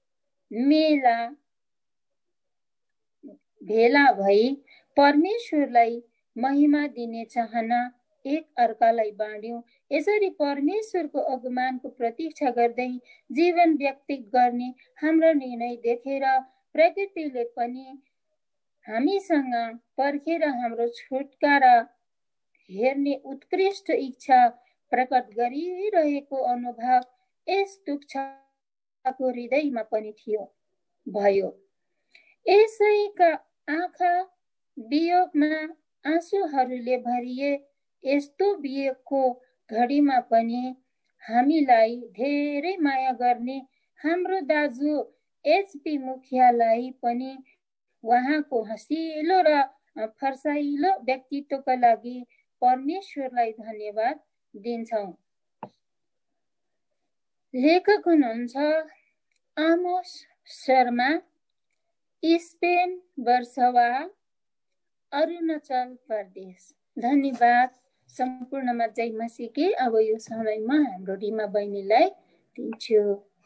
भेला भई परमेश्वरलाई महिमा दिने चाहना एक अर्कालाई बाँड्यौं। यसरी परमेश्वरको आगमनको प्रतीक्षा गर्दै जीवन व्यतीत गर्ने हाम्रो निर्णय देखेर प्रकृतिले पनि हामीसँग पर्खेर हाम्रो छुटकारा हेर्ने उत्कृष्ट इच्छा प्रकट गरिरहेको अनुभव यस दुःखको हृदयमा पनि भयो। यसैका आँखा वियोगमा आँसुहरूले भरिए। यस्तो वियोगको घडीमा पनि हामीलाई धेरै माया गर्ने हाम्रो दाजु एचपी मुखियालाई पनि उहाँको हँसिलो र फर्साइलो व्यक्तित्वका लागि परमेश्वरलाई धन्यवाद दिन्छौं। लेखक हुनुहुन्छ आमोस शर्मा, स्पेन, वर्सोवा, अरुणाचल प्रदेश। धन्यवाद। सम्पूर्णमा जय मसीकी। अब यो समयमा हाम्रो रिमा बहिनीलाई दिन्छु।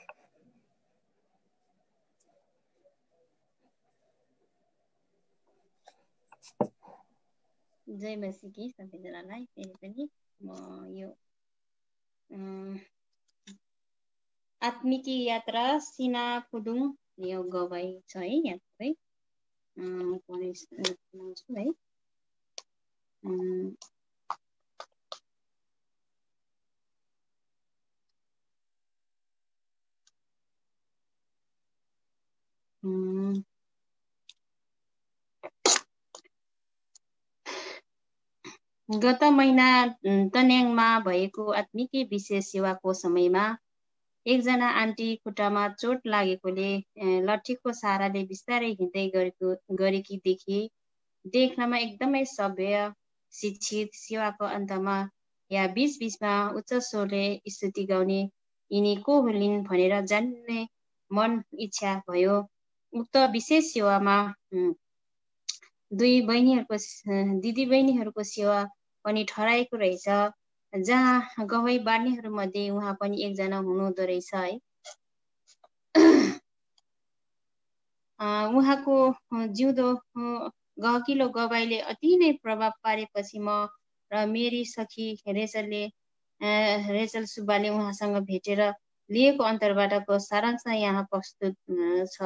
जय मसीकी सबैजनालाई। फेरि पनि म यो आत्मिकी यात्रा सिना पुदुङ यो गवाई छ है, यहाँ है सुनाउँछु है। गत महिना तन्याङमा भएको आत्मिकी विशेष सेवाको समयमा एकजना आन्टी खुट्टामा चोट लागेकोले लट्ठीको सहाराले बिस्तारै हिँड्दै गरेकी देखिए। देख्नमा एकदमै सभ्य शिक्षित। सेवाको अन्तमा या बीचमा उच्च स्वरले स्तुति गाउने यिनी को हुलिन् भनेर जान्ने मन इच्छा भयो। उक्त विशेष सेवामा दिदी बहिनीहरूको सेवा पनि ठहराएको रहेछ, जहाँ गवाई बाँड्नेहरू मध्ये उहाँ पनि एकजना हुनुहुँदो रहेछ है। उहाँको जिउँदो गहकिलो गवाईले अति नै प्रभाव पारेपछि म र मेरी सखी रेचल सुब्बाले उहाँसँग भेटेर लिएको अन्तर्वार्ताको सारांश यहाँ प्रस्तुत छ।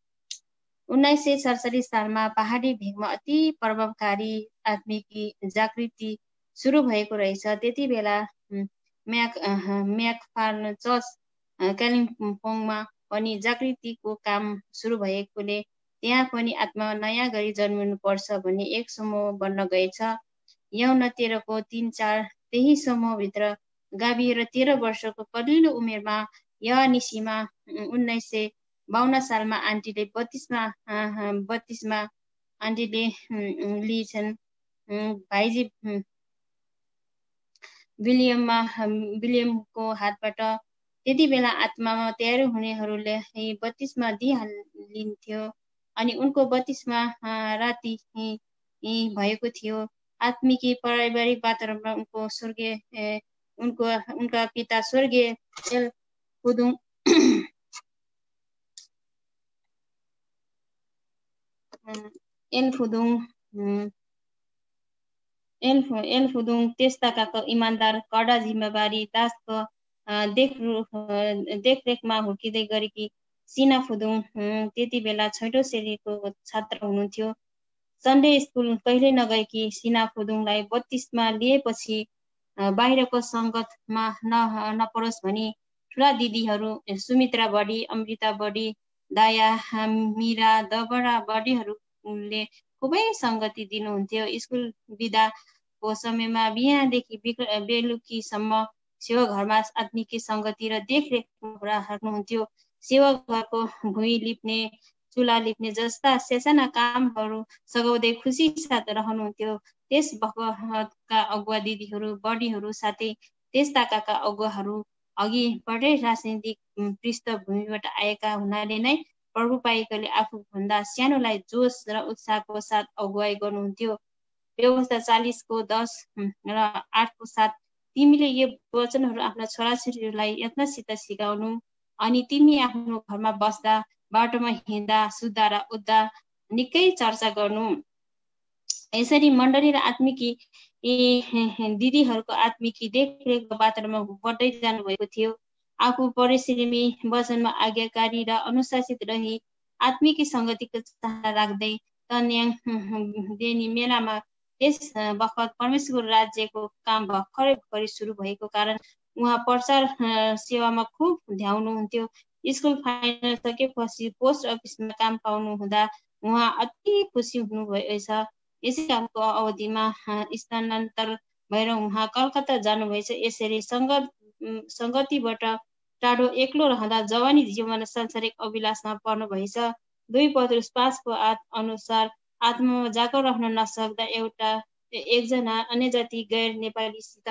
1947 सालमा पहाडी भेगमा अति प्रभावकारी आत्मिकी जागृति सुरु भएको रहेछ। त्यति बेला म्याकफार्न चर्च कालिम्पोङमा पनि जागृतिको काम सुरु भएकोले त्यहाँ पनि आत्मा नयाँ गरी जन्मिनु पर्छ भन्ने एक समूह बन्न गएछ। यौन 13को 3-4 त्यही समूहभित्र गाभिएर 13 वर्षको कलिलो उमेरमा यनिसीमा 1952 सालमा आन्टीले बत्तिसमा आन्टीले लिन्छन्। भाइजी विलियमको हातबाट त्यति बेला आत्मामा तयार हुनेहरूले बत्तिसमा दिइहालिन्थ्यो अनि उनको बत्तिसमा राति भएको थियो। आत्मिकी पारिवारिक वातावरणमा उनका पिता स्वर्गीय एलफुदुङ त्यस्ताका इमान्दार कडा जिम्मेवारी दासको देखरेखमा हुर्किँदै गरेकी सिना फुदुङ त्यति बेला 6औं श्रेणीको छात्र हुनुहुन्थ्यो। सन्डे स्कुल कहिले नगएकी सिना फुदुङलाई बत्तिसमा लिएपछि बाहिरको सङ्गतमा नपरोस् भनी ठुला दिदीहरू सुमित्रा बडी, अमृता बडी, दाया, मीरा, दबरा बडीहरूले खुबै सङ्गति दिनुहुन्थ्यो। स्कुल बिदाको समयमा बिहानदेखि बेलुकीसम्म सेवा घरमा आत्मिकी सङ्गति र देखरेख राख्नुहुन्थ्यो। सेवा घरको भुइँ लिप्ने, चुला लिप्ने जस्ता साना कामहरू सघाउँदै खुसी साथ रहनुहुन्थ्यो। त्यस बखतका अगुवा दिदीहरू, बडीहरू साथै त्यस ताकाका अगुवाहरू अघि बढै राजनीतिक पृष्ठभूमिबाट आएका हुनाले नै प्रभु पाएकोले आफूभन्दा सानोलाई जोस र उत्साहको साथ अगुवाई गर्नुहुन्थ्यो। व्यवस्था 40को 10 र 8को 7 तिमीले यो वचनहरू आफ्ना छोराछोरीहरूलाई यत्नसित सिकाउनु अनि तिमी आफ्नो घरमा बस्दा, बाटोमा हिँड्दा, सुत्दा र उठ्दा निकै चर्चा गर्नु। यसरी मण्डली र आत्मिकी दिदीहरूको आत्मिकी देखरेखको वातावरणमा बढ्दै जानुभएको थियो। आफू परिश्रमी वचनमा आज्ञाकारी र अनुशासित रही आत्मिकी सङ्गतिको चाह राख्दै तन्याङ देनी मेलामा त्यस बखत परमेश्वरको राज्यको काम भर्खरै सुरु भएको कारण उहाँ प्रचार सेवामा खुब ध्याउनुहुन्थ्यो। स्कुल फाइनल सकेपछि पोस्ट अफिसमा काम पाउनु हुँदा उहाँ अति खुसी हुनुभएछ। यसै कामको अवधिमा स्थानान्तर भएर उहाँ कलकत्ता जानुभएछ। यसरी सङ्गतिबाट टाढो एक्लो रहँदा जवानी जीवन सांसारिक अभिलाषमा पर्नु भएछ। 2 पत्रुस 5को अनुसार आत्मामा जागो रहन नसक्दा एकजना अन्य जाति गैर नेपालीसित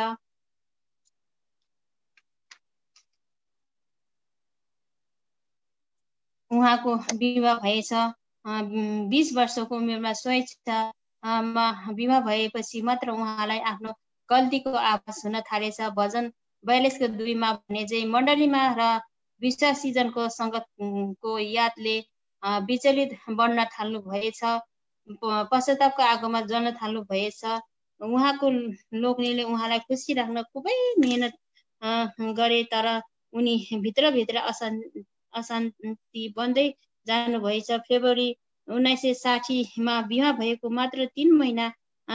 उहाँको विवाह भएछ। 20 वर्षको उमेरमा स्वेच्छामा विवाह भएपछि मात्र उहाँलाई आफ्नो गल्तीको आभास हुन थालेछ। भजन 42को 2मा भने चाहिँ मण्डलीमा र विश्वासीजनको सङ्गतको यादले विचलित बन्न थाल्नु भएछ। पश्चातापको आगोमा जल्न थाल्नु भएछ। उहाँको लोग्नेले उहाँलाई खुसी राख्न खुबै मेहनत गरे, तर उनी भित्रभित्र अशान्ति बन्दै जानुभएछ। फेब्रुअरी 1960मा विवाह भएको मात्र 3 महिना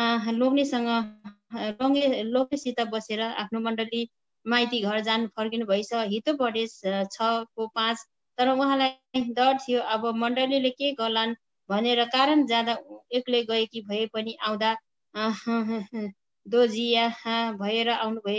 लोग्नेसित बसेर आफ्नो मण्डली माइती घर जानु फर्किनु भएछ। हितो बढेस 6को 5, तर उहाँलाई डर थियो अब मण्डलीले के गर्लान् भनेर। कारण जाँदा एक्लै गएकी भए पनि आउँदा दोजिया भएर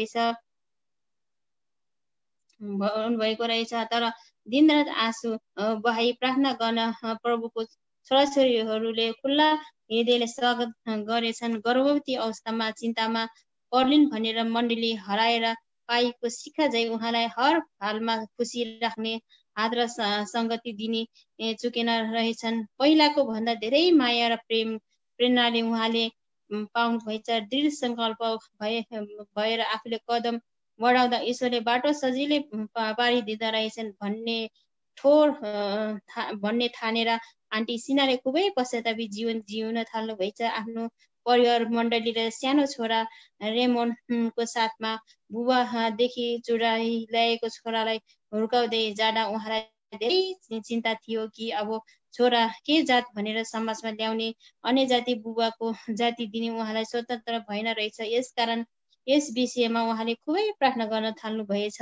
आउनुभएको रहेछ। तर दिनरात आँसु बहाई प्रार्थना गर्न प्रभुको छोराछोरीहरूले खुल्ला हृदयले स्वागत गरेछन्। गर्भवती अवस्थामा चिन्तामा पर्लिन् भनेर मण्डली हराएर पाएको शिक्षा झै उहाँलाई हर हालमा खुसी राख्ने हात र सङ्गति दिने चुकेन रहेछन्। पहिलाको भन्दा धेरै माया र प्रेरणाले उहाँले पाउनुभएछ। दृढ सङ्कल्प भएर आफूले कदम बढाउँदा ईश्वरले बाटो सजिलै पारिदिँदा रहेछन् भन्ने ठानेर आन्टी सिनाले खुबै पश्चातापी जीवन जिउन थाल्नु भएछ। आफ्नो परिवार मण्डली र सानो छोरा रेमोनको साथमा बुबादेखि चुडाई ल्याएको छोरालाई हुर्काउँदै जाँदा उहाँलाई धेरै चिन्ता थियो कि अब छोरा के जात भनेर समाजमा ल्याउने। अन्य जाति बुबाको जाति दिने उहाँलाई स्वतन्त्र भएन रहेछ। यसकारण यस विषयमा उहाँले खुबै प्रार्थना गर्न थाल्नु भएछ।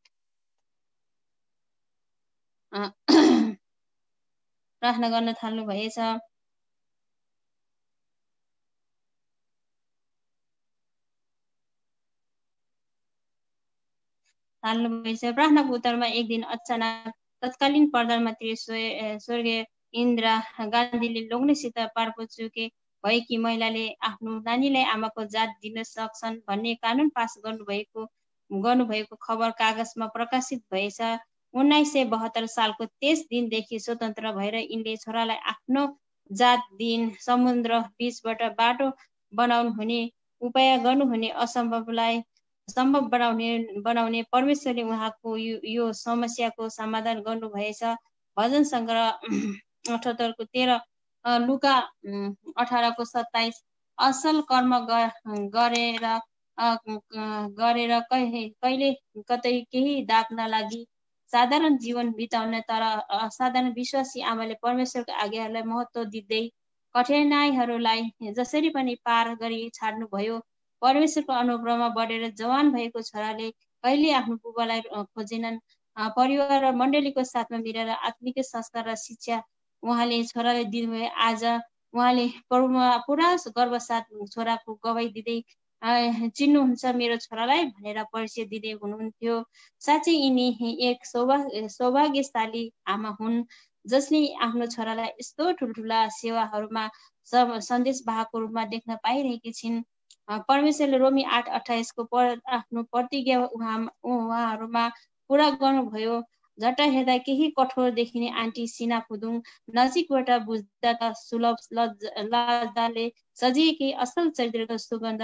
प्रार्थनाको उत्तरमा एक दिन अचानक तत्कालीन प्रधानमन्त्री स्वर्गीय इन्दिरा गान्धीले लोग्नेसित पारपोचुके भएकी महिलाले आफ्नो नानीलाई आमाको जात दिन सक्छन् भन्ने कानुन पास गर्नुभएको गर्नुभएको खबर कागजमा प्रकाशित भएछ। 1972 सालको त्यस दिनदेखि स्वतन्त्र भएर यिनले छोरालाई आफ्नो जात दिन समुद्र बीचबाट बाटो बनाउनुहुने उपाय गर्नुहुने असम्भवलाई सम्भव बनाउने परमेश्वरले उहाँको यो समस्याको समाधान गर्नुभएछ। भजन सङ्ग्रह 78 को 13, लुका 18 को 27। असल कर्म गरेर कहिले कतै केही दाग नलागी साधारण जीवन बिताउने तर असाधारण विश्वासी आमाले परमेश्वरको आज्ञाहरूलाई महत्त्व दिँदै कठिनाइहरूलाई जसरी पनि पार गरी छाड्नुभयो। परमेश्वरको अनुग्रहमा बढेर जवान भएको छोराले कहिले आफ्नो बुबालाई खोजेनन्। परिवार र मण्डलीको साथमा मिलेर आत्मिक संस्कार र शिक्षा उहाँले छोराले दिनुभयो। आज उहाँले प्रभुमा पुरा गर्वसाथ छोराको गवाई दिँदै चिन्नुहुन्छ मेरो छोरालाई भनेर परिचय दिँदै हुनुहुन्थ्यो। साँच्चै यिनी एक सौभाग्यशाली आमा हुन् जसले आफ्नो छोरालाई यस्तो ठुल्ठुला सेवाहरूमा सन्देशवाहकको रूपमा देख्न पाइरहेकी छिन्। परमेश्वरले रोमी 8:28 को आफ्नो प्रतिज्ञा उहाँहरूमा पुरा गर्नुभयो। झट्ट हेर्दा केही कठोर देखिने आन्टी सिना फुदुङ नजिकबाट बुझ्दा त सुलभ लज्जाले सजिएकी असल चरित्रको सुगन्ध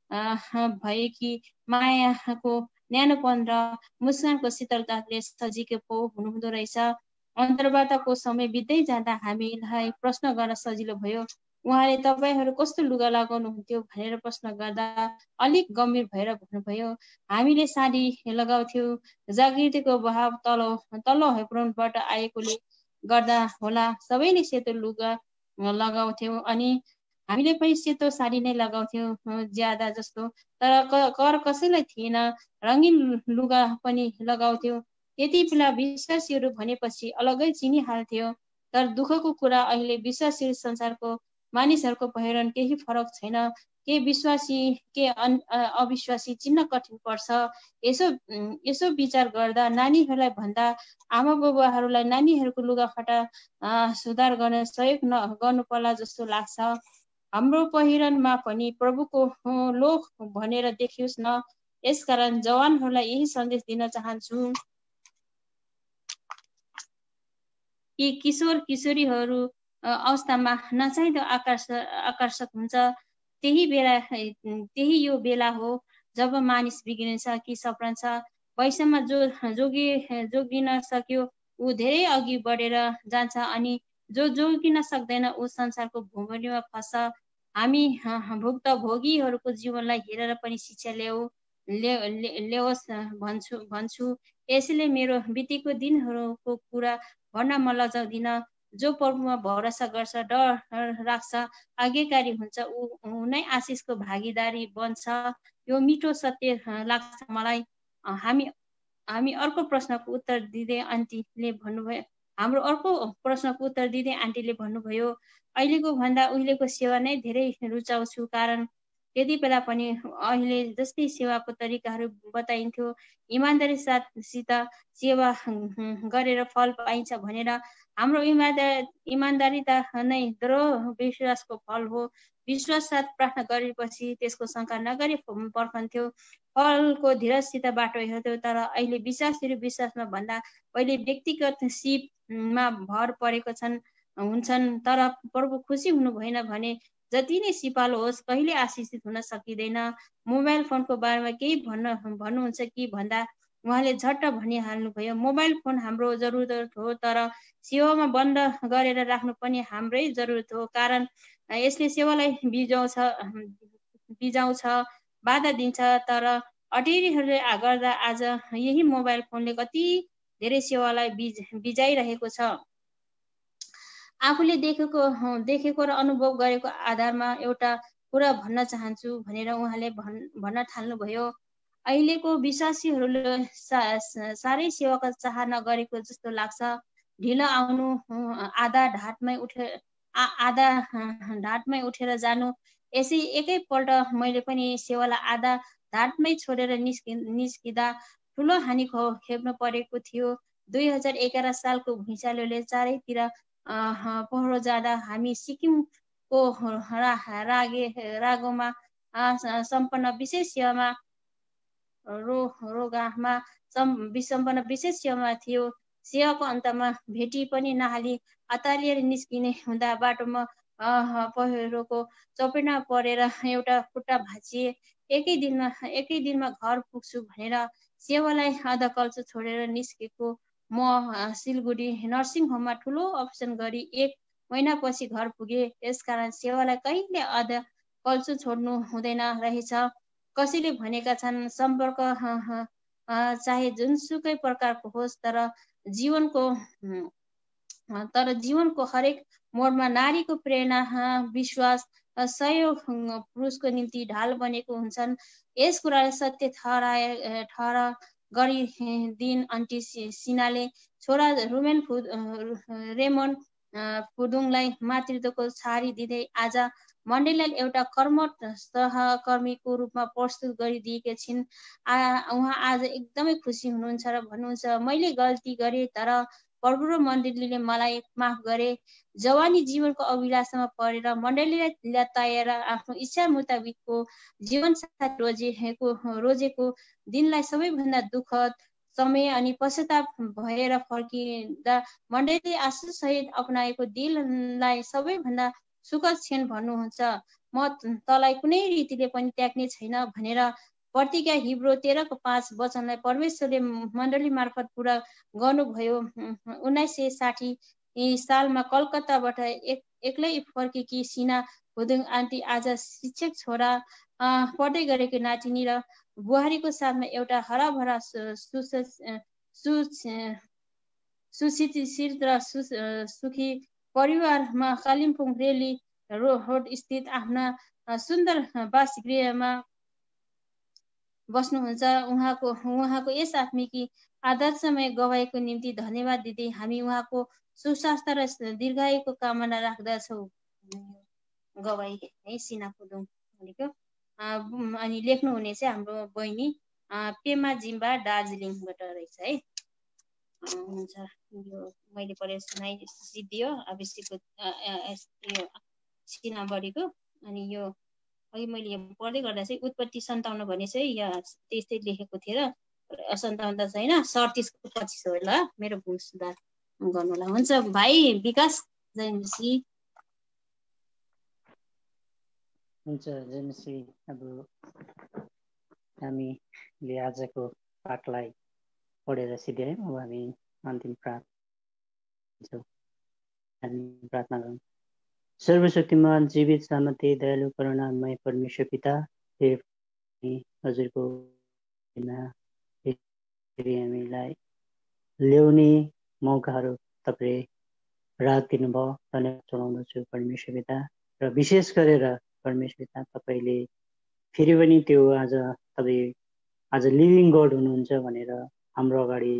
भएकी मायाको न्यानोपन र मुस्कानको शीतलताले सजिएको पो हुनुहुँदो रहेछ। अन्तर्वार्ताको समय बित्दै जाँदा हामीलाई प्रश्न गर्न सजिलो भयो। उहाँले तपाईहरू कस्तो लुगा लगाउनुहुन्थ्यो भनेर प्रश्न गर्दा अलिक गम्भीर भएर भन्नुभयो, हामीले साडी लगाउँथ्यौँ। जागृतिको भाव तल्लो हेब्रोनबाट आएकोले गर्दा होला सबैले सेतो लुगा लगाउँथ्यौँ अनि हामीले पनि सेतो साडी नै लगाउँथ्यौँ ज्यादा जस्तो। तर कर कसैलाई थिएन, रङ्गिन लुगा पनि लगाउँथ्यौँ। त्यति बेला विश्वासीहरू भनेपछि अलग्गै चिनिहाल्थ्यो। तर दुःखको कुरा अहिले विश्वासी संसारको मानिसहरूको पहिरन केही फरक छैन। के विश्वासी के अविश्वासी चिन्न कठिन पर्छ। यसो विचार गर्दा नानीहरूलाई भन्दा आमा बुबाहरूलाई नानीहरूको लुगाफाटा सुधार गर्न सहयोग गर्नु पर्ला जस्तो लाग्छ। हाम्रो पहिरनमा पनि प्रभुको लोक भनेर देखियोस् न। यसकारण जवानहरूलाई यही सन्देश दिन चाहन्छु कि किशोर किशोरीहरू अवस्थामा नचाहिँदो आकर्षक हुन्छ। त्यही यो बेला हो जब मानिस बिग्रिन्छ कि सप्रन्छ। वैश्यमा जोगिन सक्यो ऊ धेरै अघि बढेर जान्छ अनि जो जोगिन सक्दैन ऊ संसारको भुमरीमा फस्छ। हामी भुक्तभोगीहरूको जीवनलाई हेरेर पनि शिक्षा ल्याओस् भन्छु। यसैले मेरो बितेको दिनहरूको कुरा भन्न म लजाउँदिन। जो प्रभुमा भरोसा गर्छ, डर राख्छ, आज्ञाकारी हुन्छ ऊ नै आशिषको भागीदारी बन्छ। यो मिठो सत्य लाग्छ मलाई। हामी अर्को प्रश्नको उत्तर दिँदै आन्टीले भन्नुभयो, अहिलेको भन्दा उहिलेको सेवा नै धेरै रुचाउँछु। कारण त्यति बेला पनि अहिले जस्तै सेवाको तरिकाहरू बताइन्थ्यो। इमान्दारीसित सेवा गरेर फल पाइन्छ भनेर। हाम्रो इमान्दारिता नै द्रोह विश्वासको फल हो। विश्वास साथ प्रार्थना गरेपछि त्यसको शङ्का नगरी पर्खन्थ्यो। फलको धीरजसित बाटो हेर्थ्यो। तर अहिले विश्वासीहरू विश्वासमा भन्दा पहिले व्यक्तिगत सिपमा भर परेको हुन्छन्। तर प्रभु खुसी हुनु भएन भने जति नै सिपालु होस् कहिले आशिषित हुन सकिँदैन। मोबाइल फोनको बारेमा केही भन्नुहुन्छ कि भन्दा उहाँले झट्ट भनिहाल्नुभयो, मोबाइल फोन हाम्रो जरुरत हो तर सेवामा बन्द गरेर राख्नु पनि हाम्रै जरुरत हो। कारण यसले सेवालाई बिजाउँछ, बाधा दिन्छ। तर अटेरीहरूले गर्दा आज यही मोबाइल फोनले कति धेरै सेवालाई बिजाइरहेको छ। आफूले देखेको र अनुभव गरेको आधारमा एउटा कुरा भन्न चाहन्छु भनेर उहाँले भन्न थाल्नुभयो। अहिलेको विश्वासीहरूले साह्रै सेवाको चाह नगरेको जस्तो लाग्छ। ढिलो आउनु, आधा ढाटमै उठेर जानु। यसै एकैपल्ट मैले पनि सेवालाई आधा ढाटमै छोडेर निस्किँदा ठुलो हानि खेप्न परेको थियो। 2011 सालको भुइँचालोले चारैतिर पहरो जाँदा हामी सिक्किमको रागोमा सम्पन्न विशेष सेवामा रोगामा विसम्पन्न विशेष सेवामा थियो। सेवाको अन्तमा भेटी पनि नहाली अतालिएर निस्किने हुँदा बाटोमा पहिरोको चपेटमा परेर एउटा खुट्टा भाँचिए। एकै दिनमा घर पुग्छु भनेर सेवालाई आधा कल्चो छोडेर निस्केको म सिलगढी नर्सिङ होममा ठुलो अपरेसन गरी 1 महिनापछि घर पुगे। यसकारण सेवालाई कहिले आधा कल्चो छोड्नु हुँदैन रहेछ। कसैले भनेका छन् सम्पर्क चाहे जुनसुकै प्रकारको होस्, तर जीवनको हरेक मोडमा नारीको प्रेरणा, विश्वास, सहयोग पुरुषको निम्ति ढाल बनेको हुन्छन्। यस कुरालाई सत्य ठहरा गरी दिन आन्टी सिन्हाले छोरा रेमन्ड फुदुङलाई मातृत्वको छारी दिँदै आज मण्डलीलाई एउटा कर्मठ सहकर्मीको रूपमा प्रस्तुत गरिदिएका छिन्। उहाँ आज एकदमै खुसी हुनुहुन्छ र भन्नुहुन्छ, मैले गल्ती गरेँ, तर प्रभु र मण्डलीले मलाई माफ गरे। जवानी जीवनको अभिलाषामा परेर मण्डलीलाई ल्याताएर आफ्नो इच्छा मुताबिकको जीवनसाथी रोजेको दिनलाई सबैभन्दा दुःखद समय अनि पश्चाताप भएर फर्किँदा मण्डलीले आँसुसहित अपनाएको दिललाई सबैभन्दा सुखद क्षण भन्नुहुन्छ। म तँलाई कुनै रीतिले पनि त्याग्ने छैन भनेर प्रतिज्ञा हिब्रो 13:5 वचनलाई परमेश्वरले मण्डली मार्फत पूरा गर्नुभयो। 1960 सालमा कलकत्ताबाट एक्लै फर्केकी सिन्हा फुदुङ आन्टी आज शिक्षक छोरा, पढ्दै गरेको नातिनी र बुहारीको साथमा एउटा हराभरा सुशिक्षित र सुखी परिवारमा कालिम्पोङ रेली रोड स्थित आफ्ना सुन्दर वासगृहमा बस्नुहुन्छ। उहाँको यस आत्मिकी आदर्शमय गवाईको निम्ति धन्यवाद दिँदै हामी उहाँको सुस्वास्थ्य र दीर्घायुको कामना राख्दछौँ। गवाई है सिन्हा फुदुङ भनेको। अनि लेख्नुहुने चाहिँ हाम्रो बहिनी पेमा जिम्बा दार्जिलिङबाट रहेछ है। हुन्छ, यो मैले पढे सुनाइदियो अभिषेकको सिन्हा बढीको। अनि यो अघि मैले पढ्दै गर्दा चाहिँ उत्पत्ति 57 भने चाहिँ यहाँ त्यस्तै लेखेको थियो र 57 त छैन, 37 को 25 हो। ल, मेरो भुल सुधार गर्नु होला। हुन्छ भाइ विकास, जयमसी। हुन्छ जयमसी। अब हामीले आजको पाठलाई पढेर सिध्यायौँ। अब हामी अन्तिम प्रार्थना गरौँ। सर्वशक्तिमान जीवित सामर्थ्य दयालु करुणामय परमेश्वर पिता, हजुरको हामीलाई ल्याउने मौकाहरू तपाईँ राखिदिनुभयो, धन्यवाद चढाउँदछु परमेश्वर पिता। र विशेष गरेर परमेश्वर पिता, तपाईँले फेरि पनि त्यो तपाईँ आज लिभिङ गड हुनुहुन्छ भनेर हाम्रो अगाडि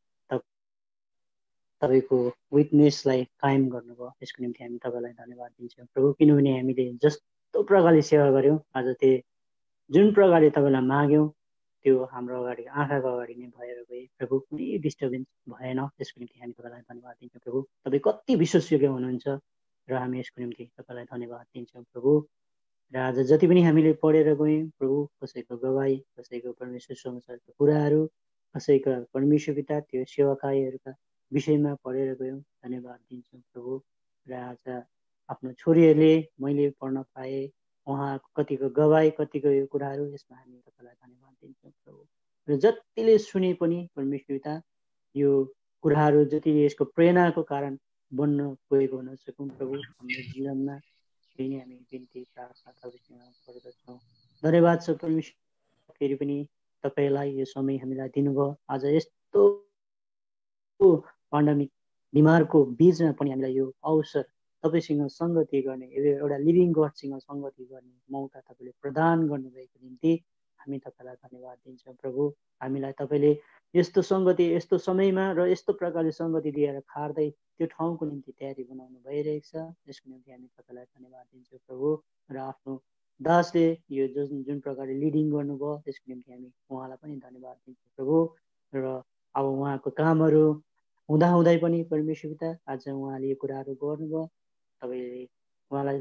तपाईँको विटनेसलाई कायम गर्नुभयो। यसको निम्ति हामी तपाईँलाई धन्यवाद दिन्छौँ प्रभु, किनभने हामीले जस्तो प्रकारले सेवा गऱ्यौँ, आज त्यो जुन प्रकारले तपाईँलाई माग्यौँ त्यो हाम्रो अगाडि आँखाको अगाडि नै भएर गए प्रभु। कुनै डिस्टर्बेन्स भएन। त्यसको निम्ति हामी तपाईँलाई धन्यवाद दिन्छौँ प्रभु। तपाईँ कति विश्वसयोग्य हुनुहुन्छ र हामी यसको निम्ति तपाईँलाई धन्यवाद दिन्छौँ प्रभु। र आज जति पनि हामीले पढेर गयौँ प्रभु, कसैको गवाई, कसैको परमेश्वर समाचारको कुराहरू, कसैका परमेश्वर पिता त्यो सेवाकारीहरूका विषयमा पढेर गयौँ, धन्यवाद दिन्छौँ प्रभु। र आज आफ्नो छोरीहरूले मैले पढ्न पाएँ, उहाँको कतिको गवाई, कतिको यो कुराहरू, यसमा हामी तपाईँलाई धन्यवाद दिन्छौँ प्रभु। र जतिले सुने पनि परमेश्वर पिता यो कुराहरू जतिले यसको प्रेरणाको कारण बन्न गएको हुन सकौँ प्रभु। हाम्रो जीवनमा यही नै हामी बिन्ती प्रार्थना तपाईँसँग गर्दछौँ। धन्यवाद छ परमेश्वर, फेरि पनि तपाईँलाई यो समय हामीलाई दिनुभयो। आज यस्तो पाण्डमिक बिमारको बिचमा पनि हामीलाई यो अवसर तपाईँसँग सङ्गति गर्ने, एउटा लिभिङ गडसँग सङ्गति गर्ने मौका तपाईँले प्रदान गर्नुभएको निम्ति हामी तपाईँलाई धन्यवाद दिन्छौँ प्रभु। हामीलाई तपाईँले यस्तो सङ्गति, यस्तो समयमा र यस्तो प्रकारले सङ्गति दिएर खार्दै त्यो ठाउँको निम्ति तयारी बनाउनु भइरहेको छ। यसको निम्ति हामी तपाईँलाई धन्यवाद दिन्छौँ प्रभु। र आफ्नो दासले यो जुन प्रकारले लिडिङ गर्नुभयो त्यसको निम्ति हामी उहाँलाई पनि धन्यवाद दिन्छौँ प्रभु। र अब उहाँको कामहरू हुँदाहुँदै पनि परमेश्वर पिता आज उहाँले यो कुराहरू गर्नुभयो, तपाईँले उहाँलाई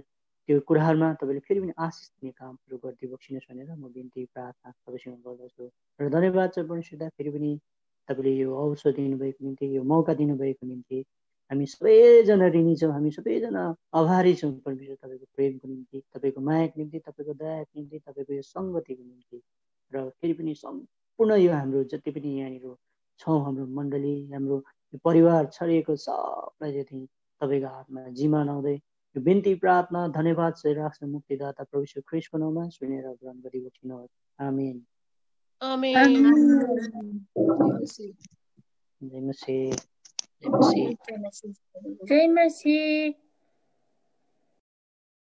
त्यो कुराहरूमा तपाईँले फेरि पनि आशिष दिने कामहरू गर्दै बक्सिनुहोस् भनेर म बिन्ती प्रार्थना तपाईँसँग गर्दछु र धन्यवाद छ परमेश्वर दाइ, फेरि पनि तपाईँले यो अवसर दिनुभएको निम्ति, यो मौका दिनुभएको निम्ति हामी सबैजना ऋणी छौँ, हामी सबैजना आभारी छौँ परमेश्वर, तपाईँको प्रेमको निम्ति, तपाईँको मायाको निम्ति, तपाईँको दयाको निम्ति, तपाईँको यो सङ्गतिको निम्ति। र फेरि पनि सम्पूर्ण यो हाम्रो जति पनि यहाँनिर छौँ, हाम्रो मण्डली, हाम्रो परिवार छरिएको सबलाई चाहिँ तपाईँको हातमा जिम्मा लाउँदै यो बिन्ती प्रार्थना धन्यवाद चाहिँ राख्छ मुक्तिदाता प्रभु यीशु ख्रीष्टको नाममा सुनेर ग्रहण गरी बक्सिनुहोस्। आमेन। जय मसीह। जय मसीह।